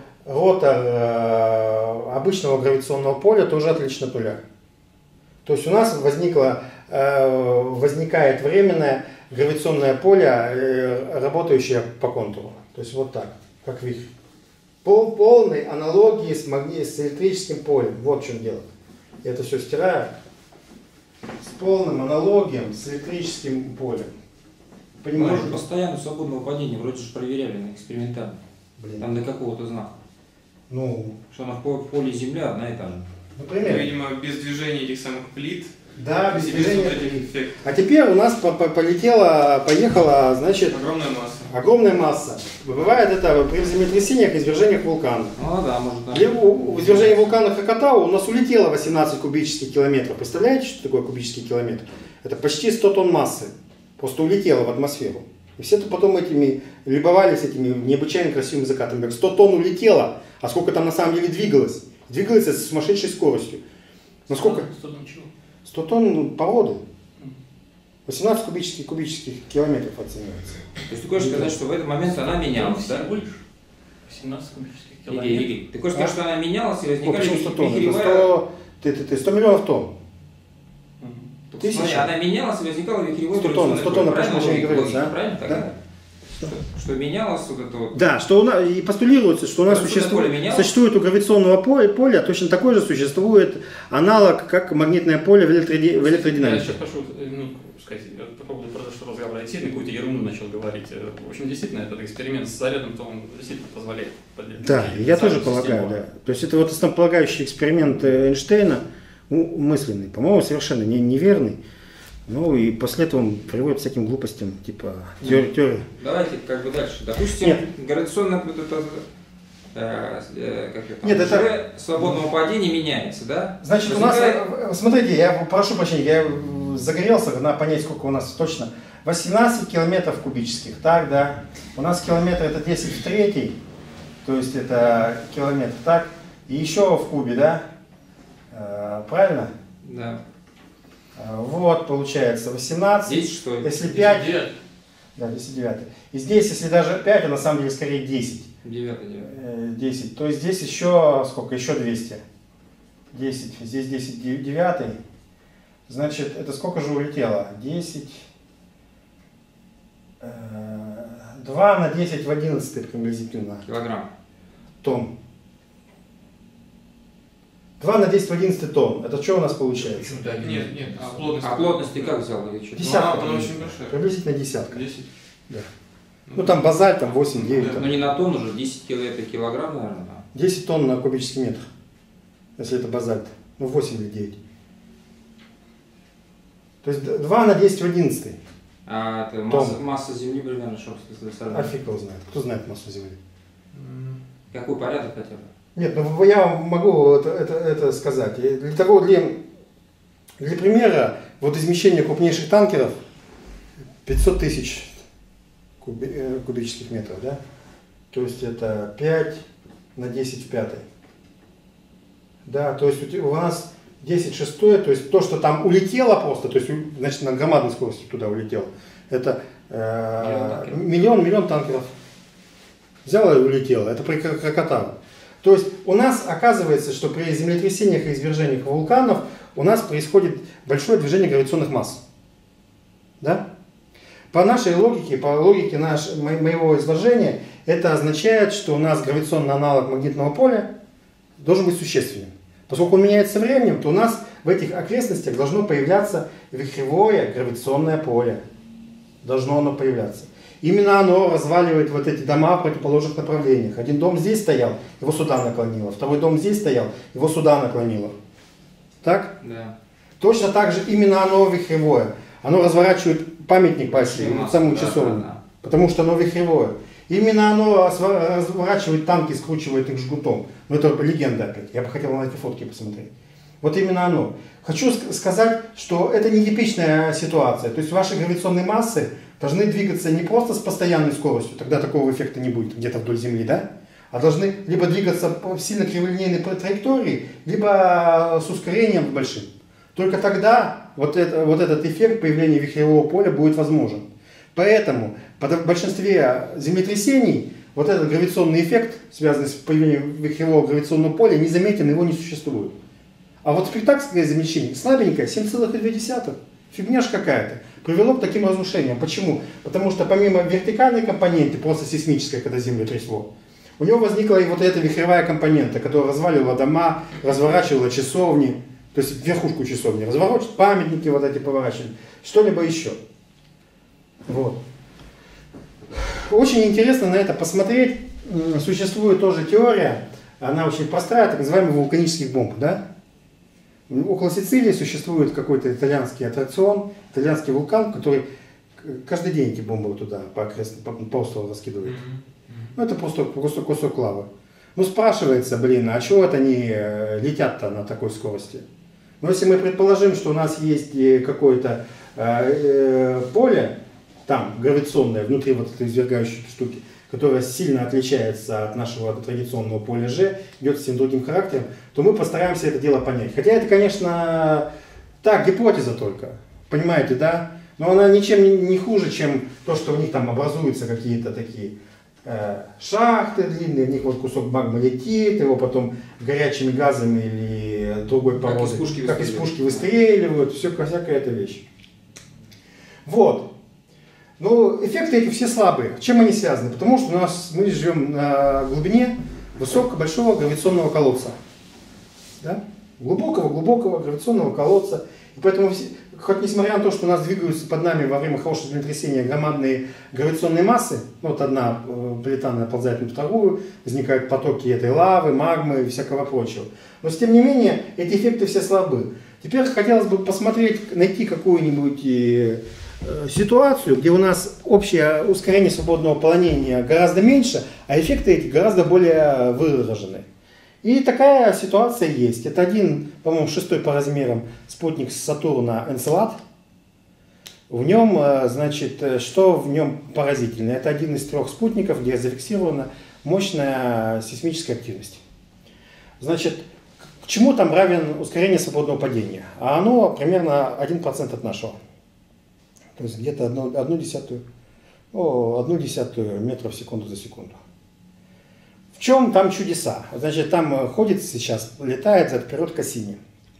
ротор обычного гравитационного поля тоже отличен от нуля. То есть у нас возникло, э, возникает временное гравитационное поле, э, работающее по контуру. То есть вот так, как вихрь. Пол, полной аналогии с, магни... с электрическим полем. Вот в чем дело. Я это все стираю. С полным аналогием с электрическим полем. Понимаешь? Мы же постоянно свободного падения вроде же проверяли на экспериментально. Блин. Там до какого-то знака. Ну. Что она в поле Земля одна и та же. Например. Ну, видимо, без движения этих самых плит. Да, без движения плит. А теперь у нас полетела, поехала, значит... Огромная масса. Огромная масса. Бывает это при землетрясениях и извержениях вулканов. Ну да, может, да. И у извержения вулкана Хакатау у нас улетело восемнадцать кубических километров. Представляете, что такое кубический километр? Это почти сто тонн массы. Просто улетело в атмосферу. И все потом этими любовались этими необычайно красивыми закатами. сто тонн улетело, а сколько там на самом деле двигалось? Двигается с сумасшедшей скоростью. Ну сколько? сто тонн чего? сто тонн породы. восемнадцать кубических, кубических километров оценивается. То есть ты хочешь сказать, что в этот момент она менялась, да? Всего лишь восемнадцать кубических километров. Игорь, Игорь, ты хочешь сказать, А? что она менялась и О, возникали почему сто тонн? Это вихревая... сто, ты, ты, ты, сто миллионов тонн. Тысяча. Смотри, она менялась и возникала вихревой сто тонн, сто тонн, правильно, прошу прощения, говорится, логика, да? правильно так? Да. Что, что менялось вот это вот... Да, что у нас, и постулируется, что у нас существует, существует у гравитационного поля, поля точно такой же существует аналог, как магнитное поле в, электроди, в электродинамике. Я сейчас прошу, ну, сказать, по поводу того, что разговаривать, сильно какую-то ерунду начал говорить. В общем, действительно, этот эксперимент с зарядом, то он действительно позволяет поддерживать. Да, я тоже полагаю, да. То есть это вот основополагающий эксперимент Эйнштейна, мысленный, по-моему, совершенно не, неверный. Ну и после этого он приводит к всяким глупостям, типа теории. Давайте как бы дальше. Допустим, Нет. гравитационное... э, э, как это, Нет, это- G свободного падения меняется, да? Значит, у нас, Возникает- э, смотрите, я прошу прощения, я загорелся, надо понять, сколько у нас точно. восемнадцать километров кубических, так, да. У нас километр это десять в третий, то есть это километр, так. И еще в кубе, да? Э, правильно? Да. Э, Вот, получается, восемнадцать. Здесь что? Если пять, Девять. да, десять девятый. И здесь, если даже пять, а на самом деле скорее десять. Девятый, девятый. Э, десять. То есть здесь еще сколько? Еще двести. десять. Здесь десять девятый. Значит, это сколько же улетело? десять. э, два на десять в одиннадцать приблизительно Килограмм. тонн. два на десять в одиннадцать тонн. Это что у нас получается? Почему-то один. Нет, нет, а плотность? А плотность ты как взял? Или что? Десятка. Она, она очень большая. Приблизительно десятка. десять. Да. Ну там базальт, там восемь-девять. Ну не на тонну уже, десять кило, это килограмм, наверное. да. десять тонн на кубический метр. Если это базальт. Ну восемь или девять. То есть два на десять в одиннадцать. А это масса, масса Земли примерно, что А фиг его знает. Кто знает массу Земли? Какой порядок хотя бы? Нет, ну я могу это, это, это сказать. И Для того, для, для примера, вот измещение крупнейших танкеров пятьсот тысяч куби, э, кубических метров, да? То есть это пять на десять в пятой. Да, то есть у, те- у нас десять шестое, то есть то, что там улетело просто, то есть у- значит на громадной скорости туда улетело, это э, Миллион танкеров. миллион, миллион танкеров. Взяла и улетела, это при кра- крокотало. То есть у нас оказывается, что при землетрясениях и извержениях вулканов у нас происходит большое движение гравитационных масс. Да? По нашей логике, по логике наш, мо- моего изложения, это означает, что у нас гравитационный аналог магнитного поля должен быть существенным. Поскольку он меняется со временем, то у нас в этих окрестностях должно появляться вихревое гравитационное поле. Должно оно появляться. Именно оно разваливает вот эти дома в противоположных направлениях. Один дом здесь стоял, его сюда наклонило. Второй дом здесь стоял, его сюда наклонило. Так? Да. Точно так же именно оно вихревое. Оно разворачивает памятник почти, Большие вот массы, саму да, часовню. да, да. Потому что оно вихревое. Именно оно разва- разворачивает танки, скручивает их жгутом. Но это легенда опять. Я бы хотел на эти фотки посмотреть. Вот именно оно. Хочу ск- сказать, что это не типичная ситуация. То есть ваши гравитационные массы должны двигаться не просто с постоянной скоростью, тогда такого эффекта не будет где-то вдоль Земли, да? А должны либо двигаться по сильно криволинейной траектории, либо с ускорением большим. Только тогда вот, это, вот этот эффект появления вихревого поля будет возможен. Поэтому в большинстве землетрясений вот этот гравитационный эффект, связанный с появлением вихревого гравитационного поля, незаметен, его не существует. А вот спектакльское замещение слабенькое, семь целых две десятых. Фигня ж какая-то. Привело к таким разрушениям. Почему? Потому что помимо вертикальной компоненты, просто сейсмической, когда землю трясло, у него возникла и вот эта вихревая компонента, которая разваливала дома, разворачивала часовни, то есть верхушку часовни, разворачивала памятники вот эти поворачивали, что-либо еще. Вот. Очень интересно на это посмотреть. М, Существует тоже теория, она очень простая, так называемых вулканических бомб, да? Около Сицилии существует какой-то итальянский аттракцион, итальянский вулкан, который к- каждый день эти бомбы туда по, окрест... по, по острову раскидывает. Ну, это просто кусок, кусок лавы. Ну, спрашивается, блин, а чего это они э, летят-то на такой скорости? Ну, если мы предположим, что у нас есть э, какое-то э, э, поле, там, гравитационное, внутри вот этой извергающей штуки, которая сильно отличается от нашего традиционного поля G, идет с тем другим характером, то мы постараемся это дело понять. Хотя это, конечно, так, гипотеза только, понимаете, да? Но она ничем не, не хуже, чем то, что у них там образуются какие-то такие э, шахты длинные, в них вот кусок магмы летит, его потом горячими газами или другой Как породы, из пушки как из выстреливают. пушки выстреливают, все, всякая эта вещь. Вот. Ну, эффекты эти все слабые. Чем они связаны? Потому что у нас, мы живем на глубине высокого, большого гравитационного колодца. Да? Глубокого-глубокого гравитационного колодца. И поэтому, все, хоть несмотря на то, что у нас двигаются под нами во время хорошего землетрясения громадные гравитационные массы, ну, вот одна э, плита наползает на вторую, возникают потоки этой лавы, магмы и всякого прочего. Но, тем не менее, эти эффекты все слабы. Теперь хотелось бы посмотреть, найти какую-нибудь ситуацию, где у нас общее ускорение свободного планения гораздо меньше, а эффекты эти гораздо более выражены. И такая ситуация есть. Это один, по-моему, шестой по размерам спутник Сатурна Энцелад. В нем, значит, что в нем поразительно? Это один из трех спутников, где зафиксирована мощная сейсмическая активность. Значит, к чему там равен ускорение свободного падения? А оно примерно один процент от нашего. То есть где-то одну, одну, десятую, о, одну десятую метров в секунду за секунду. В чем там чудеса? Значит, там ходит сейчас, летает взад-вперед Кассини.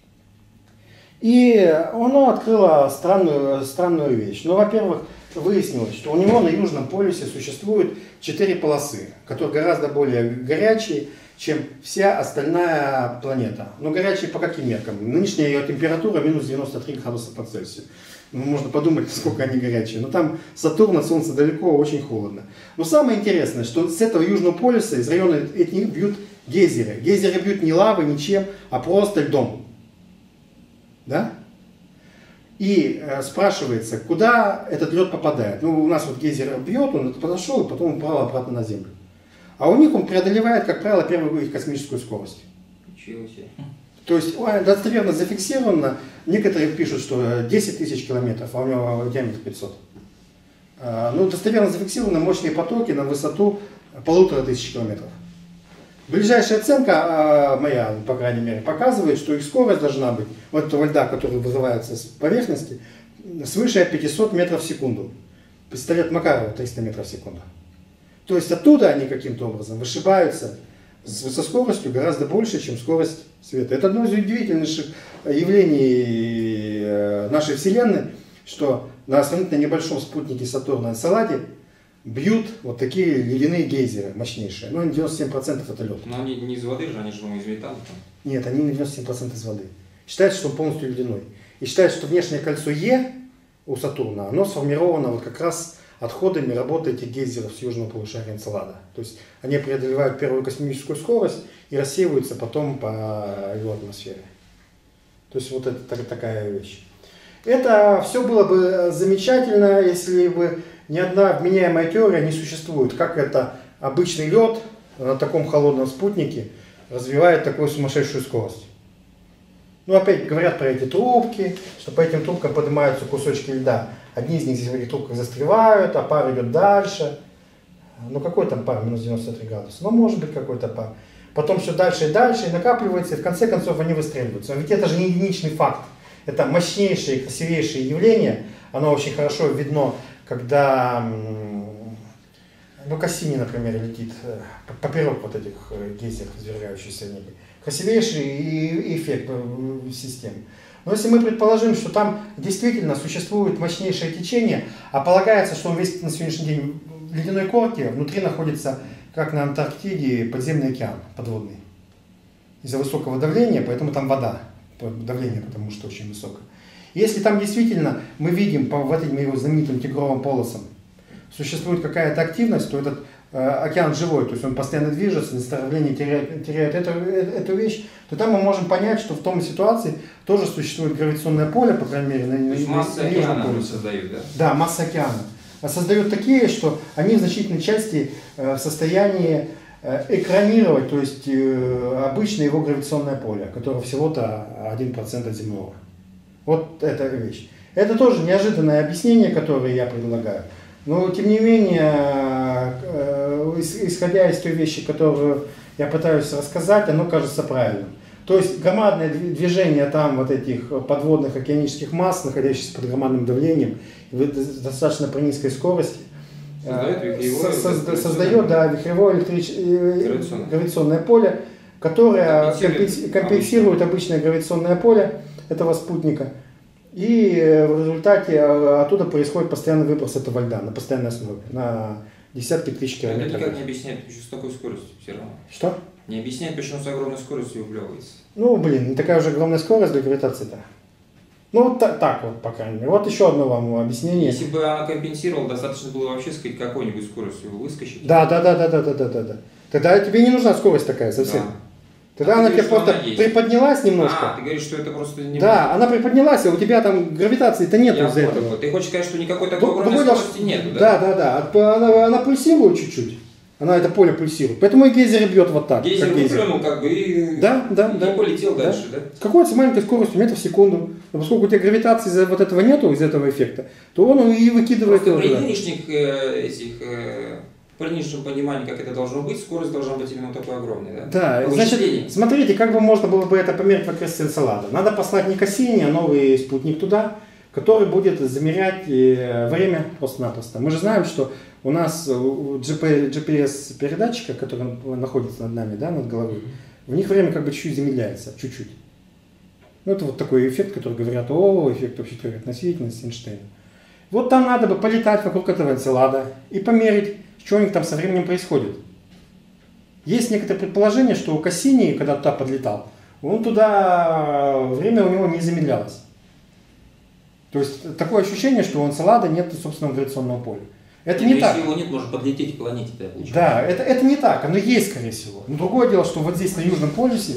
И оно открыло странную, странную вещь. Ну, во-первых, выяснилось, что у него на Южном полюсе существует четыре полосы, которые гораздо более горячие, чем вся остальная планета. Но горячие по каким меркам? Нынешняя ее температура минус девяносто три градуса по Цельсию. Ну, можно подумать, насколько они горячие. Но там Сатурн от Солнца далеко, очень холодно. Но самое интересное, что с этого Южного полюса из района этих бьют гейзеры. Гейзеры бьют не лавой, ничем, а просто льдом. Да? И э, спрашивается, куда этот лед попадает. Ну, у нас вот гейзер бьет, он подошел, и потом упал обратно на Землю. А у них он преодолевает, как правило, первую их космическую скорость. Ничего себе. То есть достоверно зафиксировано, некоторые пишут, что десять тысяч километров, а у него диаметр пятьсот. Ну, достоверно зафиксированы мощные потоки на высоту полутора тысяч километров. Ближайшая оценка моя, по крайней мере, показывает, что их скорость должна быть, вот этого льда, который вызывается с поверхности, свыше пятисот метров в секунду. Пистолет Макарова триста метров в секунду. То есть оттуда они каким-то образом вышибаются со скоростью гораздо больше, чем скорость света. Это одно из удивительнейших явлений нашей Вселенной, что на сравнительно небольшом спутнике Сатурна Энцеладе бьют вот такие ледяные гейзеры мощнейшие. Ну, девяносто семь процентов это лед. Но они не из воды же, они же из металла. Нет, они на девяносто семь процентов из воды. Считается, что он полностью ледяной. И считается, что внешнее кольцо Е у Сатурна, оно сформировано вот как раз отходами работы этих гейзеров с южного полушария Энцелада. То есть они преодолевают первую космическую скорость и рассеиваются потом по его атмосфере. То есть вот это такая вещь. Это все было бы замечательно, если бы ни одна вменяемая теория не существует, как это обычный лед на таком холодном спутнике развивает такую сумасшедшую скорость. Ну, опять говорят про эти трубки, что по этим трубкам поднимаются кусочки льда. Одни из них здесь в этих трубках застревают, а пар идет дальше. Ну, какой там пар? Минус девяносто три градуса. Ну, может быть, какой-то пар. Потом все дальше и дальше, и накапливается, и в конце концов они выстреливаются. Но ведь это же не единичный факт. Это мощнейшее, красивейшее явление. Оно очень хорошо видно, когда, ну, Кассини, например, летит поперек вот этих гейзеров, извергающихся в небе. Красивейший эффект системы. Но если мы предположим, что там действительно существует мощнейшее течение, а полагается, что он весь на сегодняшний день в ледяной корке, внутри находится, как на Антарктиде, подземный океан подводный. Из-за высокого давления, поэтому там вода. Давление, потому что очень высокое. Если там действительно мы видим по вот этим его знаменитым тигровым полосам, существует какая-то активность, то этот э, океан живой, то есть он постоянно движется, нестравление теряет, теряет эту, эту вещь, то там мы можем понять, что в том ситуации тоже существует гравитационное поле, по крайней мере, на, то есть на, масса на океана полюсе. создают, да? Да, масса океана. А создают такие, что они в значительной части э, в состоянии э, экранировать, то есть э, обычное его гравитационное поле, которое всего-то один процент от земного. Вот эта вещь. Это тоже неожиданное объяснение, которое я предлагаю. Но, тем не менее, исходя из той вещи, которую я пытаюсь рассказать, оно кажется правильным. То есть громадное движение там вот этих подводных океанических масс, находящихся под громадным давлением, достаточно при низкой скорости, создает, созда, создает да, вихревое электрич... гравитационное. гравитационное поле, которое компенсирует, компенсирует обычное гравитационное поле этого спутника. И в результате оттуда происходит постоянный выброс этого льда на постоянной основе, на десятки тысяч километров. Это никак не объясняет, почему с такой скоростью все равно. Что? Не объясняет, почему с огромной скоростью углевается. Ну, блин, не такая уже огромная скорость для гравитации-то. Ну, вот так, так вот, по крайней мере. Вот еще одно вам объяснение. Если бы она компенсировала, достаточно было вообще сказать какой-нибудь скоростью выскочить. Да, да, да, да, да, да, да, да. Тогда тебе не нужна скорость такая совсем. Да. Тогда а она ты тебе говоришь, просто она есть. приподнялась немножко. А, ты говоришь, что это просто не... Да, она приподнялась, а у тебя там гравитации-то нет из-за понял. этого. Ты хочешь сказать, что никакой такой Ну, огромной другое дело, скорости нету, да? Да, да, да. От- Она, она пульсирует чуть-чуть. Она это поле пульсирует. Поэтому и гейзер бьет вот так. Гейзер как гейзер. выплюнул как бы и, Да, да, и да. полетел Да. дальше, да? С какой-то маленькой скоростью, метров в секунду. Но поскольку у тебя гравитации из-за вот этого нету, из этого эффекта, то он и выкидывает Просто его при туда. нынешних э, этих, э, при нынешнем понимании, как это должно быть, скорость должна быть именно такой огромной, да? Да, По значит, вычислению. смотрите, как бы можно было бы это померить в окрестности Энцелада. Надо послать не Кассини, а новый спутник туда, который будет замерять э, время просто-напросто. Мы же знаем, что у нас у джи пи эс-передатчика, который находится над нами, да, над головой, в них время как бы чуть-чуть замедляется, чуть-чуть. Ну, это вот такой эффект, который говорят, о, эффект общей теории относительности Эйнштейна. Вот там надо бы полетать вокруг этого Энцелада и померить, что у них там со временем происходит. Есть некоторые предположения, что у Кассини, когда туда подлетал, он туда, время у него не замедлялось. То есть такое ощущение, что у Энцелада нет собственного гравитационного поля. Это не Если так. его нет, может подлететь к планете, да, получается. Да, это, это не так, оно есть, скорее всего. Но другое дело, что вот здесь на Южном полюсе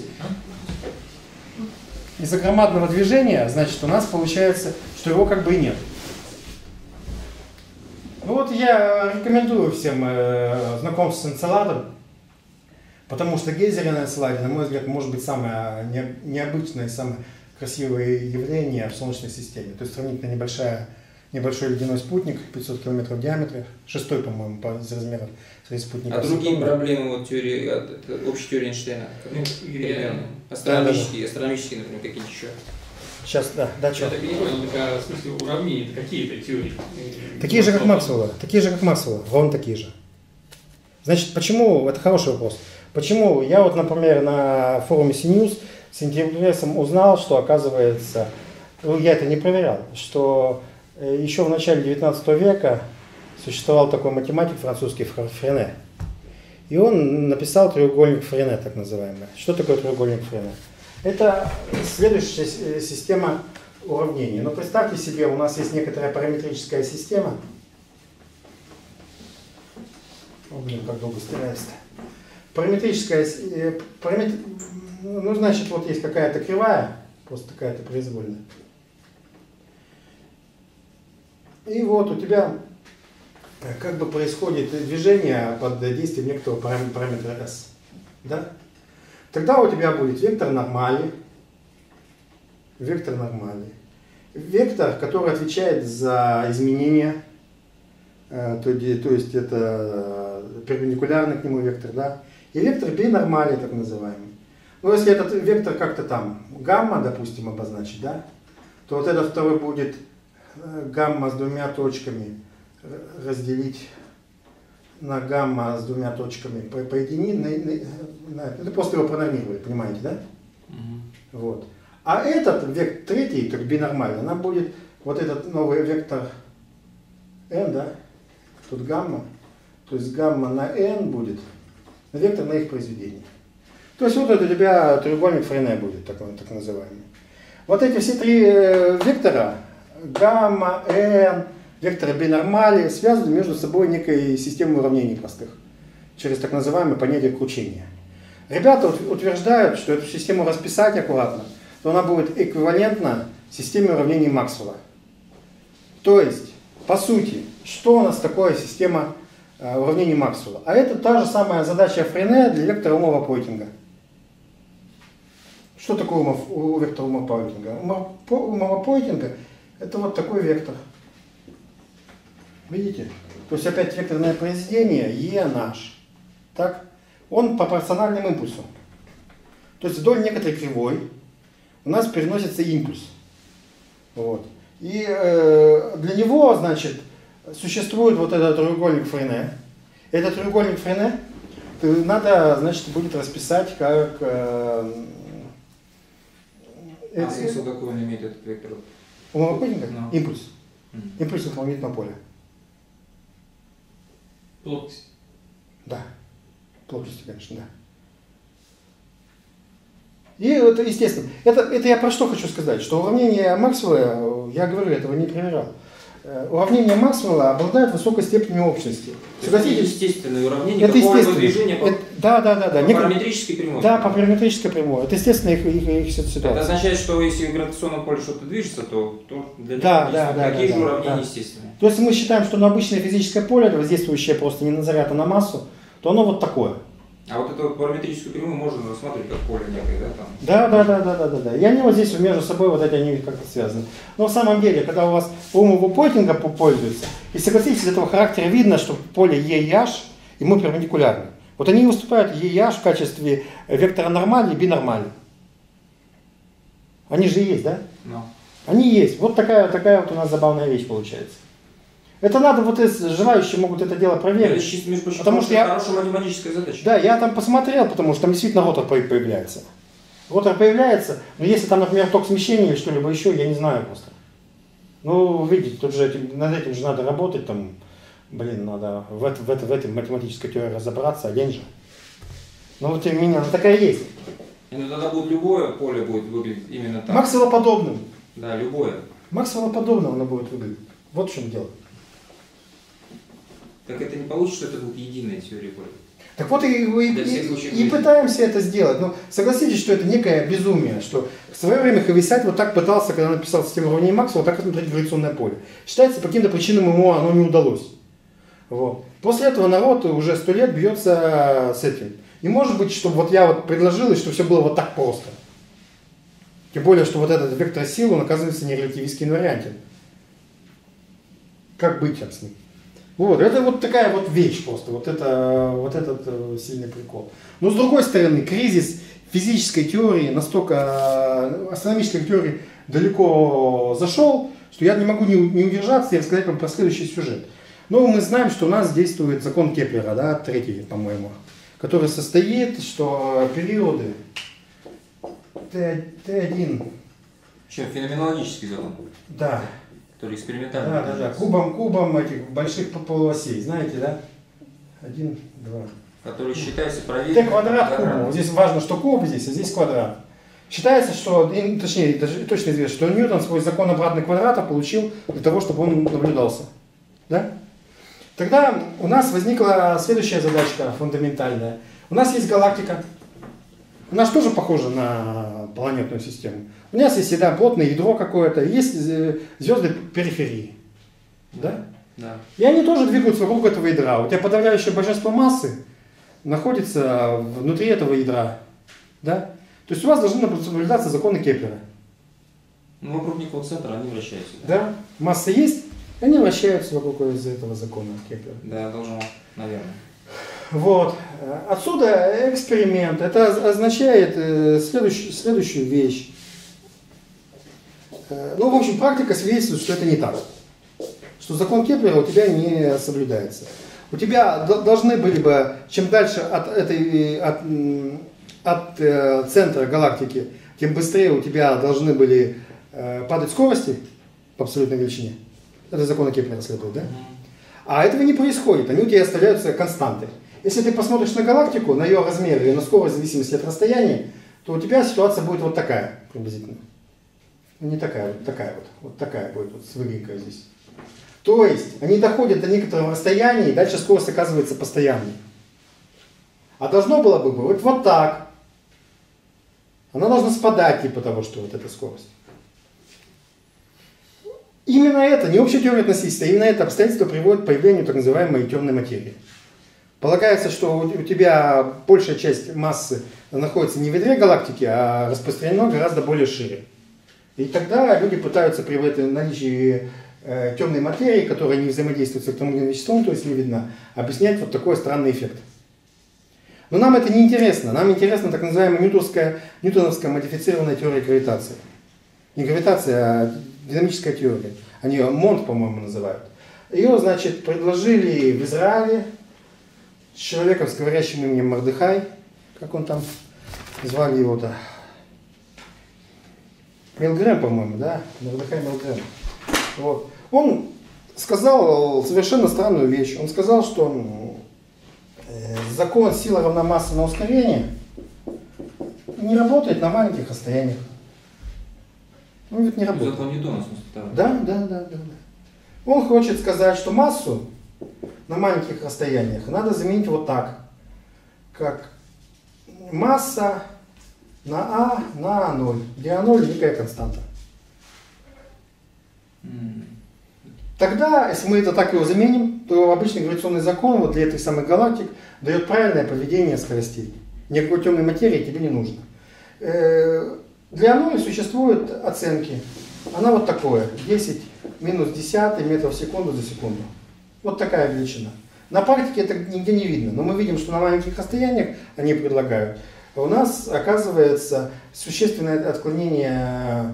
из-за громадного движения, значит, у нас получается, что его как бы и нет. Ну вот я рекомендую всем э, знакомство с Энцеладом, потому что гейзеры на Энцеладе, на мой взгляд, может быть самое не, необычное, самое красивое явление в Солнечной системе. То есть сравнительно небольшая, небольшой ледяной спутник, пятьсот километров в диаметре, шестой, по-моему, по размерам среди спутников. А другие проблемы вот теории, от- от общей теории Эйнштейна? Ну, Примерно. Астрономические, астрономические, например, какие-то еще. Сейчас, да, да, Я что? так и не понял, так, а, в смысле уравнений, это какие-то теории? Такие же, как Максвелла. Такие же, как Максвелла. Ровно такие же. Значит, почему? Это хороший вопрос. Почему? Я вот, например, на форуме CNews с интересом узнал, что, оказывается, ну, я это не проверял, что э, еще в начале девятнадцатого века существовал такой математик французский Френе. И он написал треугольник Френе, так называемый. Что такое треугольник Френе? Это следующая с- система уравнений. Но представьте себе, у нас есть некоторая параметрическая система. О, блин, как долго стирается-то. Параметрическая, с- э, парамет- ну, значит, вот есть какая-то кривая, просто какая-то произвольная. И вот у тебя э, как бы происходит движение под действием некоторого парам- параметра S. Да? Тогда у тебя будет вектор нормали, вектор нормали, вектор, который отвечает за изменения, э, то, де- то есть это э, перпендикулярный к нему вектор, да, и вектор бинормали, так называемый. Ну, если этот вектор как-то там гамма, допустим, обозначить, да, то вот этот второй будет э, гамма с двумя точками р- разделить на гамма с двумя точками по, по единице, на, на, на- это просто его пронормировали, понимаете, да? Вот. А этот вектор третий, как бинормальный, она будет вот этот новый вектор n, да, тут гамма, то есть гамма на n будет, вектор на их произведение. То есть вот это у тебя треугольник Френе будет, такой, так называемый. Вот эти все три э, вектора, гамма, n, векторы бинормали, связаны между собой некой системой уравнений простых, через так называемое понятие кручения. Ребята ут- утверждают, что эту систему расписать аккуратно, то она будет эквивалентна системе уравнений Максвелла. То есть, по сути, что у нас такое система э, уравнений Максвелла? А это та же самая задача Френе для вектора Умова-Пойтинга. Что такое умов, у вектора Умова-Пойтинга? Умова-Пойтинга это вот такой вектор. Видите? То есть опять векторное произведение E наш. Так? Он пропорциональным импульсом. То есть вдоль некоторой кривой у нас переносится импульс. Вот. И э, для него, значит, существует вот этот треугольник Френе. Этот треугольник Френе надо, значит, будет расписать как... Э, А смысл какой он имеет, этот вектор? Умова-Пойтинга? No. Импульс. Мгм. Импульс от магнитного поля. Плотность. Да. Плотности, конечно, да. И это, естественно, это, это я про что хочу сказать, что уравнение Максвелла, я говорю, этого не проверял. уравнения Максвелла обладают высокой степенью общности. Согласитесь, естественные уравнения, это естественно. Движения по, это, да, да, да, да. по Нек... параметрической прямой. Да, по параметрической прямой. Это естественно их, их, их ситуация. Это означает, что если в гравитационном поле что-то движется, то, то для да, него да, да, такие да, же да, уравнения да. естественные. То есть мы считаем, что на обычное физическое поле, воздействующее просто не на заряд, а на массу, то оно вот такое. А вот эту вот параметрическую прямую можно рассматривать как поле некое, да? Там. Да, да, да, да, да, да, да. И они вот здесь между собой вот эти они как-то связаны. Но в самом деле, когда у вас умову Пойтинга пользуются, и согласитесь, из этого характера видно, что поле Е и H, и мы перпендикулярны. Вот они выступают Е и H в качестве вектора нормали и бинормали. Они же и есть, да? No. Они есть. Вот такая, такая вот у нас забавная вещь получается. Это надо, вот желающие могут это дело проверить. Это чисто, между прочим, потому что я, хорошая математическая задача. Да, я там посмотрел, потому что там действительно ротор появляется. Ротор появляется, но если там, например, ток смещения или что-либо еще, я не знаю просто. Ну, видите, тут же этим, над этим же надо работать, там, блин, надо в, это, в, это, в этой математической теории разобраться, а лень же. Ну, вот тем не менее, она такая есть. И ну, тогда будет любое поле будет выглядеть именно так. Максвеллоподобным. Да, любое. Максвеллоподобным оно будет выглядеть. Вот в чем дело. Так это не получится, что это будет единая теория поля. Так вот и, и, и, и пытаемся это сделать. Но согласитесь, что это некое безумие, что в свое время Хевисайд вот так пытался, когда написал систему уравнений Максвелла, так рассмотреть гравитационное поле. Считается, по каким-то причинам ему оно не удалось. Вот. После этого народ уже сто лет бьется с этим. И может быть, чтобы вот я вот предложил, и что все было вот так просто. Тем более, что вот этот вектор силы, он оказывается нерелятивистски инвариантен. Как быть с ним? Вот, это вот такая вот вещь просто, вот, это, вот этот э, сильный прикол. Но с другой стороны, кризис физической теории настолько, астрономической теории далеко зашел, что я не могу не, не удержаться и рассказать вам про следующий сюжет. Но мы знаем, что у нас действует закон Кеплера, да, третий, по-моему, который состоит, что периоды Т один... Что, феноменологический закон? Да. Который экспериментально. Да, да, да. Кубом, кубом этих больших полуосей, знаете, да? Один, два. Который считается проверенным. Т квадрат кубом. Вот здесь важно, что куб здесь, а здесь квадрат. Считается, что, точнее, точно известно, что Ньютон свой закон обратных квадрата получил для того, чтобы он наблюдался. Да? Тогда у нас возникла следующая задачка фундаментальная. У нас есть галактика. Она же тоже похожа на планетную систему. У нас есть всегда плотное ядро какое-то, есть звезды периферии. Да? Да. И они тоже двигаются вокруг этого ядра. У тебя подавляющее большинство массы находится внутри этого ядра. Да? То есть у вас должны наблюдаться законы Кеплера. Ну, вокруг некого центра они вращаются. Да? Да? Масса есть, они вращаются вокруг этого закона Кеплера. Да, должно, наверное. Вот. Отсюда эксперимент. Это означает следующую, следующую вещь. Ну, в общем, практика свидетельствует, что это не так. Что закон Кеплера у тебя не соблюдается. У тебя должны были бы, чем дальше от, этой, от, от э, центра галактики, тем быстрее у тебя должны были э, падать скорости по абсолютной величине. Это законы Кеплера следует, да? А этого не происходит, они у тебя оставляются константы. Если ты посмотришь на галактику, на ее размеры и на скорость в зависимости от расстояния, то у тебя ситуация будет вот такая приблизительно. Не такая, вот такая вот. Вот такая будет вот с выгинкой здесь. То есть они доходят до некоторого расстояния, и дальше скорость оказывается постоянной. А должно было бы быть вот так. Она должна спадать типа того, что вот эта скорость. Именно это, не общая теория относительности, а именно это обстоятельство приводит к появлению так называемой темной материи. Полагается, что у тебя большая часть массы находится не в ядре галактики, а распространена гораздо более шире. И тогда люди пытаются при этом наличии э, темной материи, которая не взаимодействует с электромагнитным веществом, то есть не видна, объяснять вот такой странный эффект. Но нам это не интересно. Нам интересна так называемая ньютоновская, ньютоновская модифицированная теория гравитации. Не гравитация, а динамическая теория. Они ее Монт, по-моему, называют. Ее, значит, предложили в Израиле с человеком с говорящим именем Мордехай. Как он там звали его-то? Милгрэм, по-моему, да? Мордехай Милгрэм. Вот. Он сказал совершенно странную вещь. Он сказал, что э, закон силы равномассы на ускорение не работает на маленьких расстояниях. Ну, ведь не работает. Закон Ньютона, в смысле, да. Да, да, да, да. Он хочет сказать, что массу на маленьких расстояниях надо заменить вот так, как масса на А на А ноль, где А ноль некая константа. Тогда, если мы это так его заменим, то обычный гравитационный закон вот для этой самой галактик дает правильное поведение скоростей. Никакой темной материи тебе не нужно. Для А ноль существуют оценки. Она вот такое, десять минус десятый метров в секунду за секунду. Вот такая величина. На практике это нигде не видно, но мы видим, что на маленьких расстояниях они предлагают. У нас оказывается существенное отклонение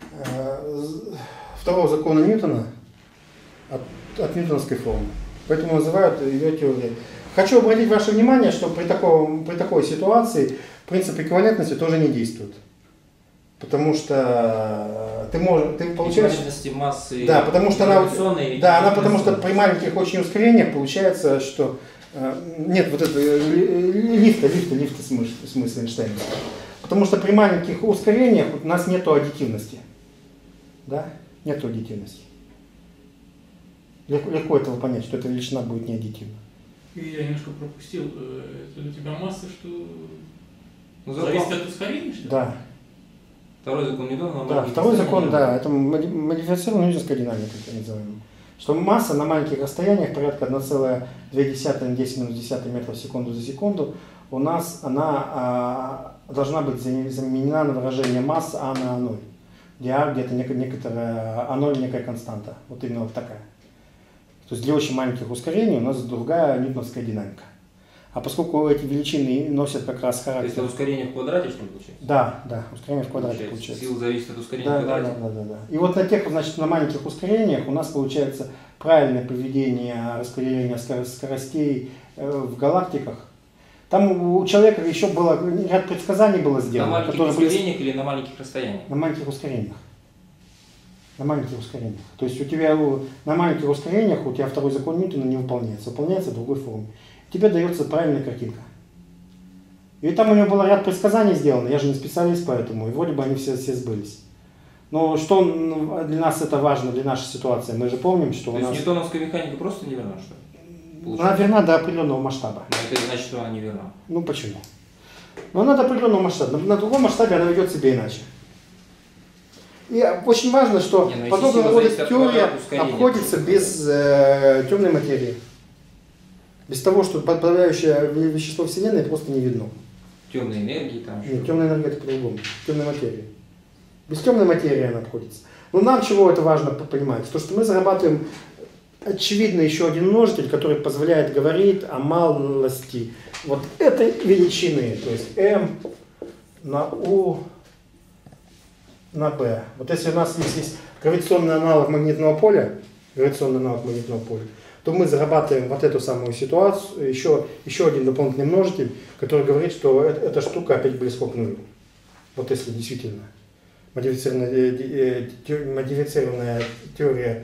второго закона Ньютона от, от ньютоновской формы. Поэтому называют ее теорией. Хочу обратить ваше внимание, что при, таком, при такой ситуации принцип эквивалентности тоже не действует. Потому что ты можешь, ты получаешь... массы. Да, потому что она, да, она потому что при маленьких очень ускорениях получается, что э, нет вот это лифта, лифта, лифта в смысле Эйнштейна. Потому что при маленьких ускорениях у нас нету аддитивности. Да? Нету аддитивности. Легко, легко этого понять, что эта величина будет не аддитивна. Я немножко пропустил. Это у тебя масса, что ну, зависит от ускорения, что ли? Да. Второй закон Ньютона. Да, второй закон, да, это модифицированная ньютоновская динамика, так называемая. Что масса на маленьких расстояниях, порядка одна целая две десятых на десять минус десять метров в секунду за секунду, у нас она а, должна быть заменена на выражение массы А на А ноль. Где А где-то некоторая, А ноль некая константа. Вот именно вот такая. То есть для очень маленьких ускорений у нас другая ньютоновская динамика. А поскольку эти величины носят как раз характер... То есть это ускорение в квадрате, что ли, получается? Да, да, ускорение в квадрате получается. получается. Сила зависит от ускорения да, в квадрате? Да, да, да, да. И вот на тех, значит, на маленьких ускорениях у нас получается правильное поведение распределения скоростей в галактиках. Там у человека еще было, ряд предсказаний было сделано. На маленьких ускорениях были... или на маленьких расстояниях? На маленьких ускорениях. На маленьких ускорениях. То есть у тебя на маленьких ускорениях у тебя второй закон Ньютона не выполняется, выполняется в другой форме. Тебе дается правильная картинка. И там у него был ряд предсказаний сделано, я же не специалист поэтому, и вроде бы они все, все сбылись. Но что для нас это важно, для нашей ситуации? Мы же помним, что То у нас... есть ньютоновская механика просто не верна, что ли? Она верна до определенного масштаба. Но это значит, что она не верна. Ну почему? Но она до определенного масштаба. На, на другом масштабе она ведет себя иначе. И очень важно, что не, подобного рода теория обходится без э, темной материи. Без того, что подавляющее вещество Вселенной просто не видно. Темной энергии там. Нет, темная энергия это по-другому. Темной материи. Без темной материи она обходится. Но нам чего это важно понимать? То, что мы зарабатываем очевидно еще один множитель, который позволяет говорить о малости вот этой величины. То есть m на u на b. Вот если у нас есть, есть гравитационный аналог магнитного поля, гравитационный аналог магнитного поля, то мы зарабатываем вот эту самую ситуацию, еще, еще один дополнительный множитель, который говорит, что это, эта штука опять близко к нулю. Вот если действительно модифицированная, модифицированная теория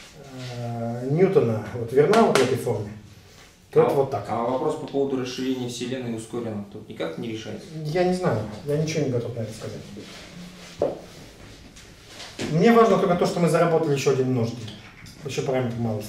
э, Ньютона вот, верна вот в этой форме, то а, это вот так. А вопрос по поводу расширения Вселенной ускоренно тут никак не решается? Я не знаю, я ничего не готов на это сказать. Мне важно только то, что мы заработали еще один множитель, еще параметр малости.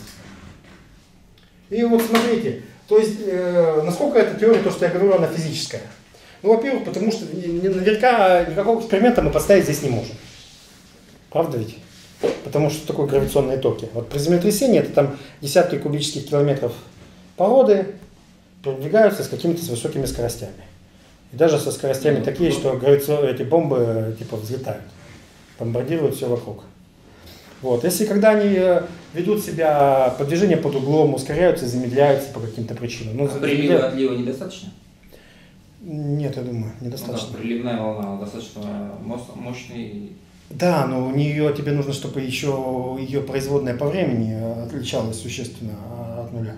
И вот смотрите, то есть, э, насколько эта теория, то, что я говорю, она физическая. Ну, во-первых, потому что наверняка никакого эксперимента мы поставить здесь не можем. Правда ведь? Потому что такое гравитационные токи. Вот при землетрясении это там десятки кубических километров породы передвигаются с какими-то с высокими скоростями. И даже со скоростями такие, что гравитационные эти бомбы типа взлетают, бомбардируют все вокруг. Вот. Если когда они ведут себя по движению под углом, ускоряются, замедляются по каким-то причинам. Ну, а прилива и отлива недостаточно? Нет, я думаю, недостаточно. Ну, да, приливная волна достаточно мощная. Да, но у нее тебе нужно, чтобы еще ее производная по времени отличалась существенно от нуля.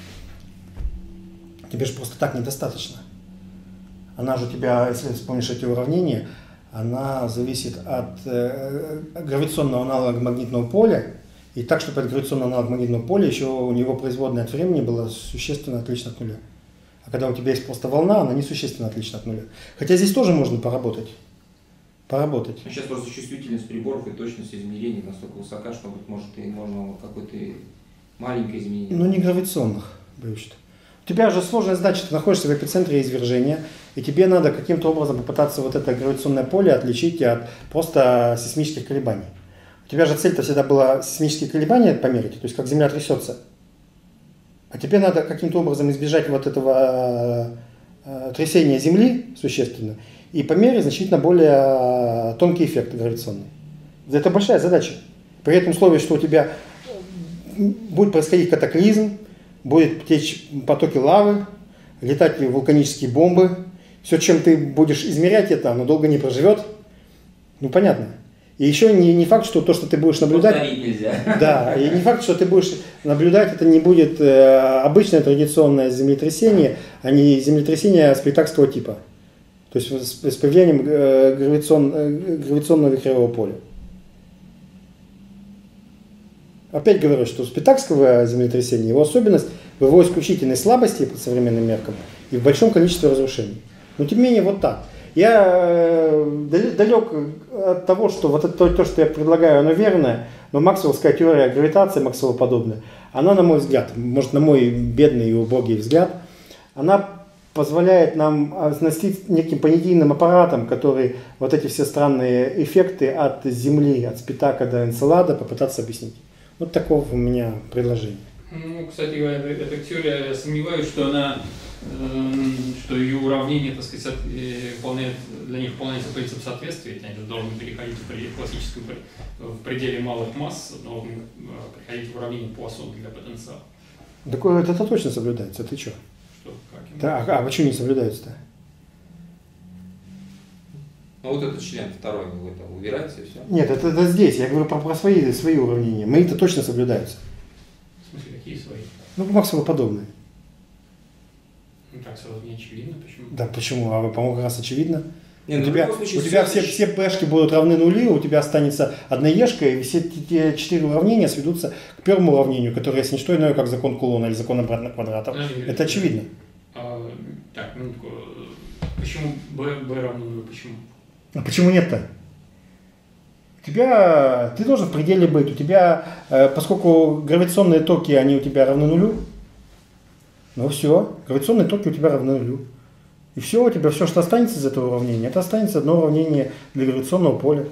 Тебе же просто так недостаточно. Она же у тебя, если вспомнишь эти уравнения, она зависит от э, гравитационного аналога магнитного поля, и так, чтобы этот гравитационный аналог магнитного поля еще у него производная от времени была существенно отлична от нуля. А когда у тебя есть просто волна, она не существенно отлична от нуля. Хотя здесь тоже можно поработать. поработать. А сейчас просто чувствительность приборов и точность измерений настолько высока, что может и можно какое-то маленькое изменение. Ну не гравитационных, боюсь, что. У тебя же сложная задача, ты находишься в эпицентре извержения, и тебе надо каким-то образом попытаться вот это гравитационное поле отличить от просто сейсмических колебаний. У тебя же цель-то всегда была сейсмические колебания померить, то есть как Земля трясется. А тебе надо каким-то образом избежать вот этого э, трясения Земли существенно и померить значительно более тонкий эффект гравитационный. Это большая задача. При этом условии, что у тебя будет происходить катаклизм, будет течь потоки лавы, летать вулканические бомбы. Все, чем ты будешь измерять это, оно долго не проживет. Ну, понятно. И еще не, не факт, что то, что ты будешь наблюдать... Повторить нельзя. Да, и не факт, что ты будешь наблюдать, это не будет э, обычное традиционное землетрясение, а не землетрясение спартакского типа. То есть с, с появлением э, гравитацион, э, гравитационного вихревого поля. Опять говорю, что спартакского землетрясения, его особенность в его исключительной слабости по современным меркам и в большом количестве разрушений. Но тем не менее вот так. Я далек от того, что вот это то, что я предлагаю, оно верное, но максвеллская теория гравитации, максвеллоподобная, она, на мой взгляд, может, на мой бедный и убогий взгляд, она позволяет нам оснастить неким понятийным аппаратом, который вот эти все странные эффекты от Земли, от Спитака до Энцелада попытаться объяснить. Вот такого у меня предложение. Ну, кстати говоря, эта теория, я сомневаюсь, что она, э, что ее уравнение, так сказать, выполняет, для них выполняется принцип соответствия, они должны переходить в классическом в пределе малых масс, должны переходить в уравнение Пуассона для потенциала. Так это, это точно соблюдается, ты что? Что, как Да, а, а почему не соблюдается-то? Ну вот этот член второй, вы это убираете и все? Нет, это, это здесь, я говорю про, про свои, свои уравнения. Мои-то точно соблюдаются. В смысле, какие свои? Ну, максимоподобные. Ну так сразу не очевидно, почему? Да почему? А по-моему, как раз очевидно. Не, у ну, тебя, случае, у тебя все, все, все пешки будут равны нулю, у тебя останется одна ешка, и все те четыре уравнения сведутся к первому уравнению, которое есть не что иное, как закон Кулона или закон обратных квадратов. Да, это очевидно. А, так, минутку. Почему b, b равно нулю? Почему? А почему нет-то? У тебя, ты должен в пределе быть. У тебя, поскольку гравитационные токи, они у тебя равны нулю, ну все, гравитационные токи у тебя равны нулю. И все, у тебя все, что останется из этого уравнения, это останется одно уравнение для гравитационного поля.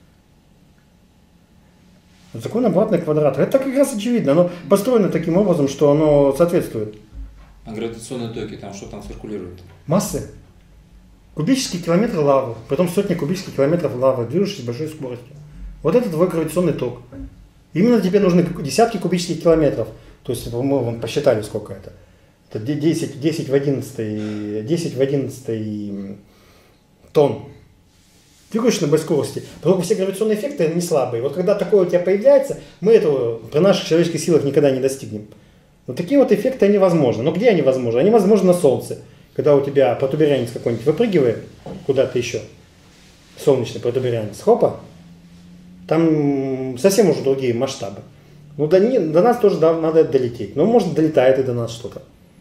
Закон обратных квадратов. Это как раз очевидно. Оно построено таким образом, что оно соответствует. А гравитационные токи, там что там циркулирует? Массы. Кубические километры лавы, потом сотни кубических километров лавы, движущиеся с большой скоростью. Вот это твой гравитационный ток. Именно тебе нужны десятки кубических километров. То есть мы вон, посчитали, сколько это. Это десять, десять в одиннадцатой, десять в одиннадцатой тонн. Двигаешься на большой скорости. Поскольку все гравитационные эффекты не слабые. Вот когда такое у тебя появляется, мы этого при наших человеческих силах никогда не достигнем. Вот такие вот эффекты они возможны. Но где они возможны? Они возможны на Солнце. Когда у тебя протуберанец какой-нибудь выпрыгивает куда-то еще, солнечный протуберанец, хопа, там совсем уже другие масштабы. Ну, до, не, до нас тоже да, надо долететь. Но, может, долетает и до нас что-то.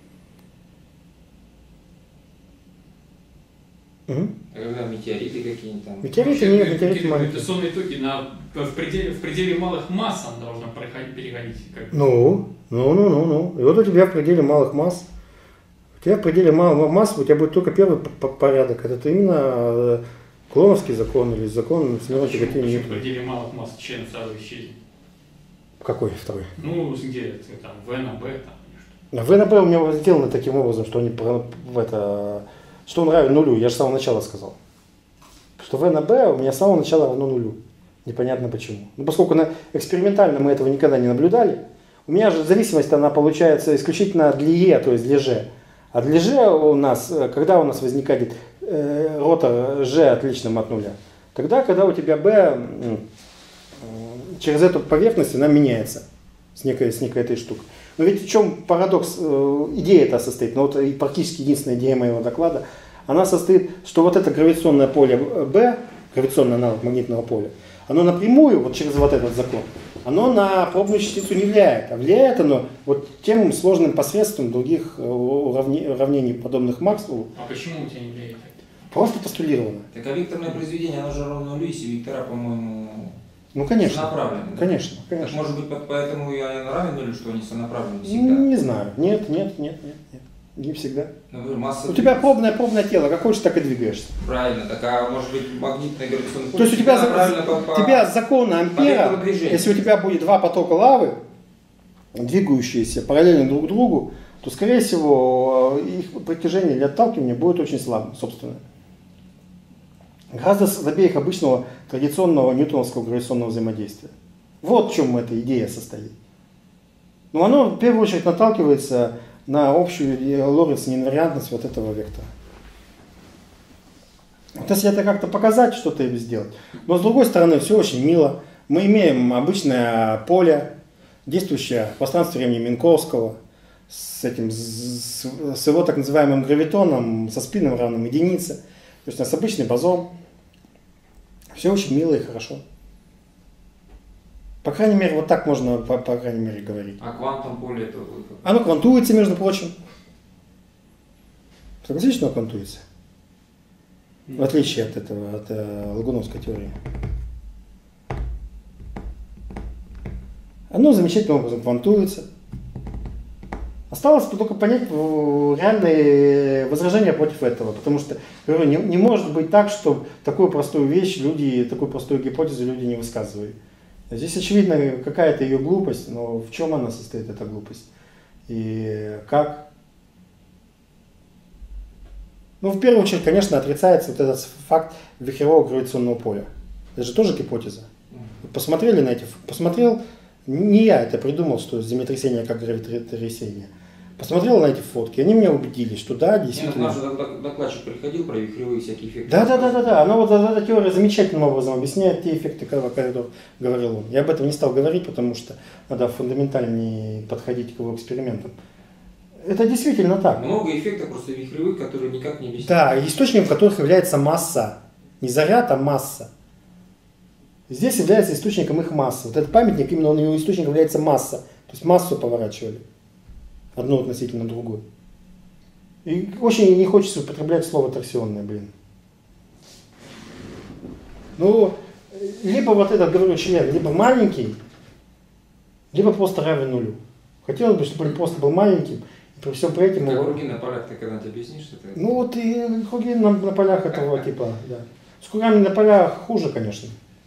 Угу. А когда метеориты какие-нибудь там? Метеориты нет, метеориты маленькие. Гравитационные токи на, в, пределе, в пределе малых масс она должна проходить, переходить. Как... Ну, ну, ну, ну, ну. И вот у тебя в пределе малых масс. У тебя в пределе малых масс, у тебя будет только первый порядок. Это именно Кулоновский закон или закон всемирной тяготения Ньютона. В пределе малых масс член второй исчезнет. Какой второй? Ну, где там, В на Б там. В на Б у меня сделано таким образом, что они в это, что он равен нулю. Я же с самого начала сказал. Что В на Б у меня с самого начала равно нулю. Непонятно почему. Ну, поскольку на, экспериментально мы этого никогда не наблюдали, у меня же зависимость, она получается исключительно для Е, то есть для Ж. А для Ж у нас, когда у нас возникает э, ротор Ж отличным от нуля? Тогда, когда у тебя Б э, через эту поверхность она меняется с некой, с некой этой штукой. Но ведь в чем парадокс, э, идея эта состоит, ну вот и практически единственная идея моего доклада, она состоит, что вот это гравитационное поле Б, гравитационный аналог магнитного поля, оно напрямую, вот через вот этот закон, оно на пробную частицу не влияет, а влияет оно вот тем сложным посредством других уравнений, уравнений подобных Максвеллу. А почему у тебя не влияет? Просто постулировано. Так а векторное произведение, оно же равно нулю, если вектора, по-моему, Ну, конечно. сонаправлены. Да? Конечно, Так, конечно. может быть, по- поэтому и они равны нулю, что они сонаправлены всегда? Не знаю. Нет, нет, нет, нет, нет. Не всегда. Например, масса У тебя двигается. пробное, пробное тело, как хочешь, так и двигаешься. Правильно, так а может быть магнитное гравитационное поле? То есть у тебя, правильно за, по, по- тебя законы Ампера, вектору движения. если у тебя будет два потока лавы, двигающиеся параллельно друг другу, то, скорее всего, их притяжение или отталкивание будет очень слабым, собственно. Гораздо слабее их обычного традиционного ньютоновского гравитационного взаимодействия. Вот в чем эта идея состоит. Но оно в первую очередь наталкивается на общую Лоренц-неинвариантность вот этого вектора. Вот если это как-то показать, что-то им сделать. Но с другой стороны, все очень мило. Мы имеем обычное поле, действующее в пространстве времени Минковского, с, этим, с, с его так называемым гравитоном, со спином равным единице. То есть у нас обычный бозон. Все очень мило и хорошо. По крайней мере, вот так можно, по, по крайней мере, говорить. А квантовом поле это будет как? Оно квантуется, между прочим. Согласитесь, что оно квантуется? В отличие от этого, от э, лагуновской теории. Оно замечательным образом квантуется. Осталось только понять э, реальные возражения против этого. Потому что, говорю, не, не может быть так, что такую простую вещь люди, такую простую гипотезу люди не высказывают. Здесь очевидно какая-то ее глупость, но в чем она состоит, эта глупость? И как? Ну, в первую очередь, конечно, отрицается вот этот факт вихревого гравитационного поля. Это же тоже гипотеза. Посмотрели на эти... Посмотрел, не я это придумал, что землетрясение как гравитрясение. Посмотрел на эти фотки, они меня убедили, что да, действительно... Нет, наш докладчик приходил про вихревые всякие эффекты. Да, да, да, да, да. Она вот эта теория замечательным образом объясняет те эффекты, о которых говорил он. Я об этом не стал говорить, потому что надо фундаментальнее подходить к его экспериментам. Это действительно так. Много эффектов просто вихревых, которые никак не объясняют. Да, источником которых является масса. Не заряд, а масса. Здесь является источником их массы. Вот этот памятник, именно он его источником является масса. То есть массу поворачивали. Одно относительно другой. И очень не хочется употреблять слово торсионное, блин. Ну, либо вот этот, говорю, член, либо маленький, либо просто равен нулю. Хотелось бы, чтобы он просто был маленьким, и при всем при этом... Как его... круги на полях, ты когда-нибудь объяснишь, что это? Ну вот и круги на, на полях этого типа, да. С кругами на полях хуже, конечно.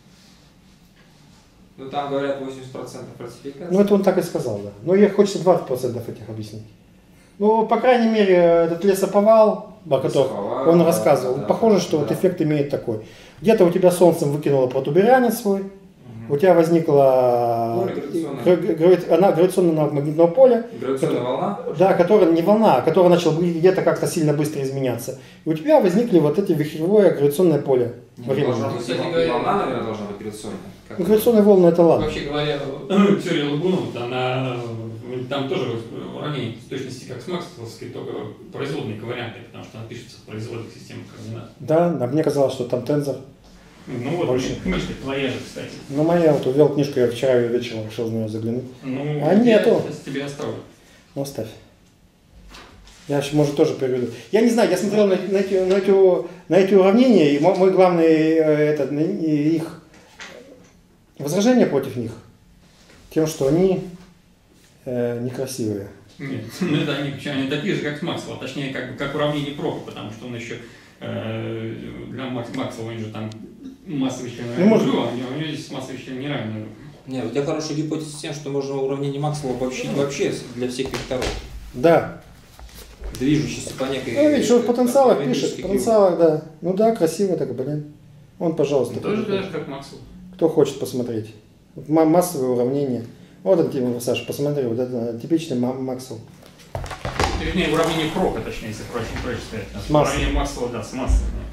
Ну там говорят восемьдесят процентов фальсификации. Ну это он так и сказал, да. Но я хочется двадцать процентов этих объяснить. Ну, по крайней мере, этот лесоповал, о котором он рассказывал, да, похоже, да, что да. вот эффект имеет такой. Где-то у тебя солнцем выкинуло протуберанец свой, угу. У тебя возникла Поле гравитационное. грави- грави- она, гравитационное магнитного поля, Гравитационная волна? да, которая не волна, а которая начала где-то как-то сильно быстро изменяться. И у тебя возникли вот эти вихревое гравитационное поле. Не, должна быть, Кстати и говоря, волна, наверное, должна быть гравитационная. Как Ну, гравитационные волны это ладно. Вообще говоря, Теория Лагунов, она там тоже уравнение с точности как с максвелловской, только производные варианты, потому что она пишется в производных системах координат. Да, а мне казалось, что там тензор. Ну вот, Больше. книжка твоя же, кстати. Ну, моя вот увел книжку, я вчера вечером решил в нее заглянуть. Ну, А я нету. сейчас тебе оставлю. Ну, оставь. Я, ещё, может, тоже переведу. Я не знаю, я смотрел на, на, эти, на, эти, на эти уравнения, и мой, мой главный э, этот, на- и их возражение против них тем, что они э, некрасивые. Нет, ну это они, причем они такие же, как с Максвеллом, точнее, как, бы, как уравнение Прока, потому что он еще э, для Макс, Максвелла, он же там массовый член Ну, может нулю, а у него, у него здесь массовый член не равен нулю. Нет, у тебя хорошая гипотеза с тем, что можно уравнение Максвелла обобщить вообще для всех векторов. Да. Движущийся по некой... Ну, видишь, он в потенциалах архимедической пишет. В потенциалах, да. Ну да, красиво так, блин. Он, пожалуйста. Тоже даже как Максвелл. Кто хочет посмотреть. Вот ма- массовые уравнения. Вот он, типа, Саша, посмотри, вот это типичный ма- Максвелл. Вернее, уравнение Прока, точнее, если проще, проще сказать. С массой. Уравнение Максвелла, да, с массой. Да.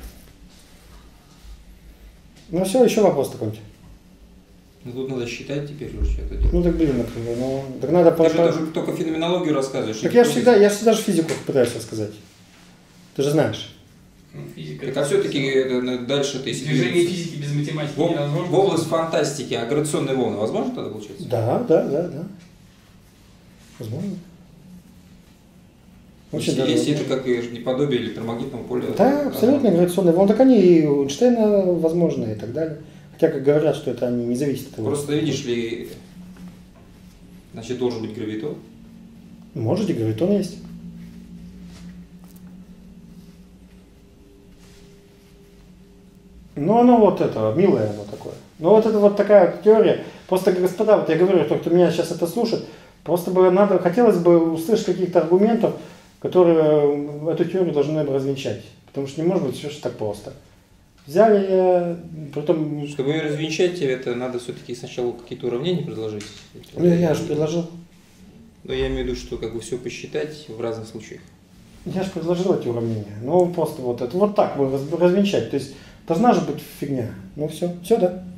Ну все, еще вопрос такой. Ну тут надо считать теперь уже что-то делать. Ну так, блин, например, ну, так надо... Ты по- же по- тоже только феноменологию рассказываешь. Так и я же гипотезы. всегда, я же всегда же физику пытаюсь рассказать. Ты же знаешь. Ну, физика. Так а все-таки это, ну, дальше ты если Движение физики без математики в, невозможно. в область фантастики, а гравитационные волны возможно тогда получается? Да, да, да, да. Возможно. Очень Если, если даже... это как и неподобие электромагнитного поля. Да, абсолютно гравитационные волны. Так они и у Эйнштейна возможны и так далее. Хотя, как говорят, что это они не зависят от того. Просто видишь ли, значит, должен быть гравитон. Можете, гравитон есть. Ну, оно вот это, милое оно такое. Ну, вот это вот такая вот теория. Просто, господа, вот я говорю, кто, кто меня сейчас это слушает, просто бы надо, хотелось бы услышать каких-то аргументов, которые эту теорию должны бы развенчать. Потому что не может быть все же так просто. Взяли, потом... Чтобы ее развенчать, тебе это надо все-таки сначала какие-то уравнения предложить. Ну, я же предложил. Но я имею в виду, что как бы все посчитать в разных случаях. Я же предложил эти уравнения. Ну, просто вот это, вот так бы развенчать. То есть, должна же быть фигня. Ну, все, все, да.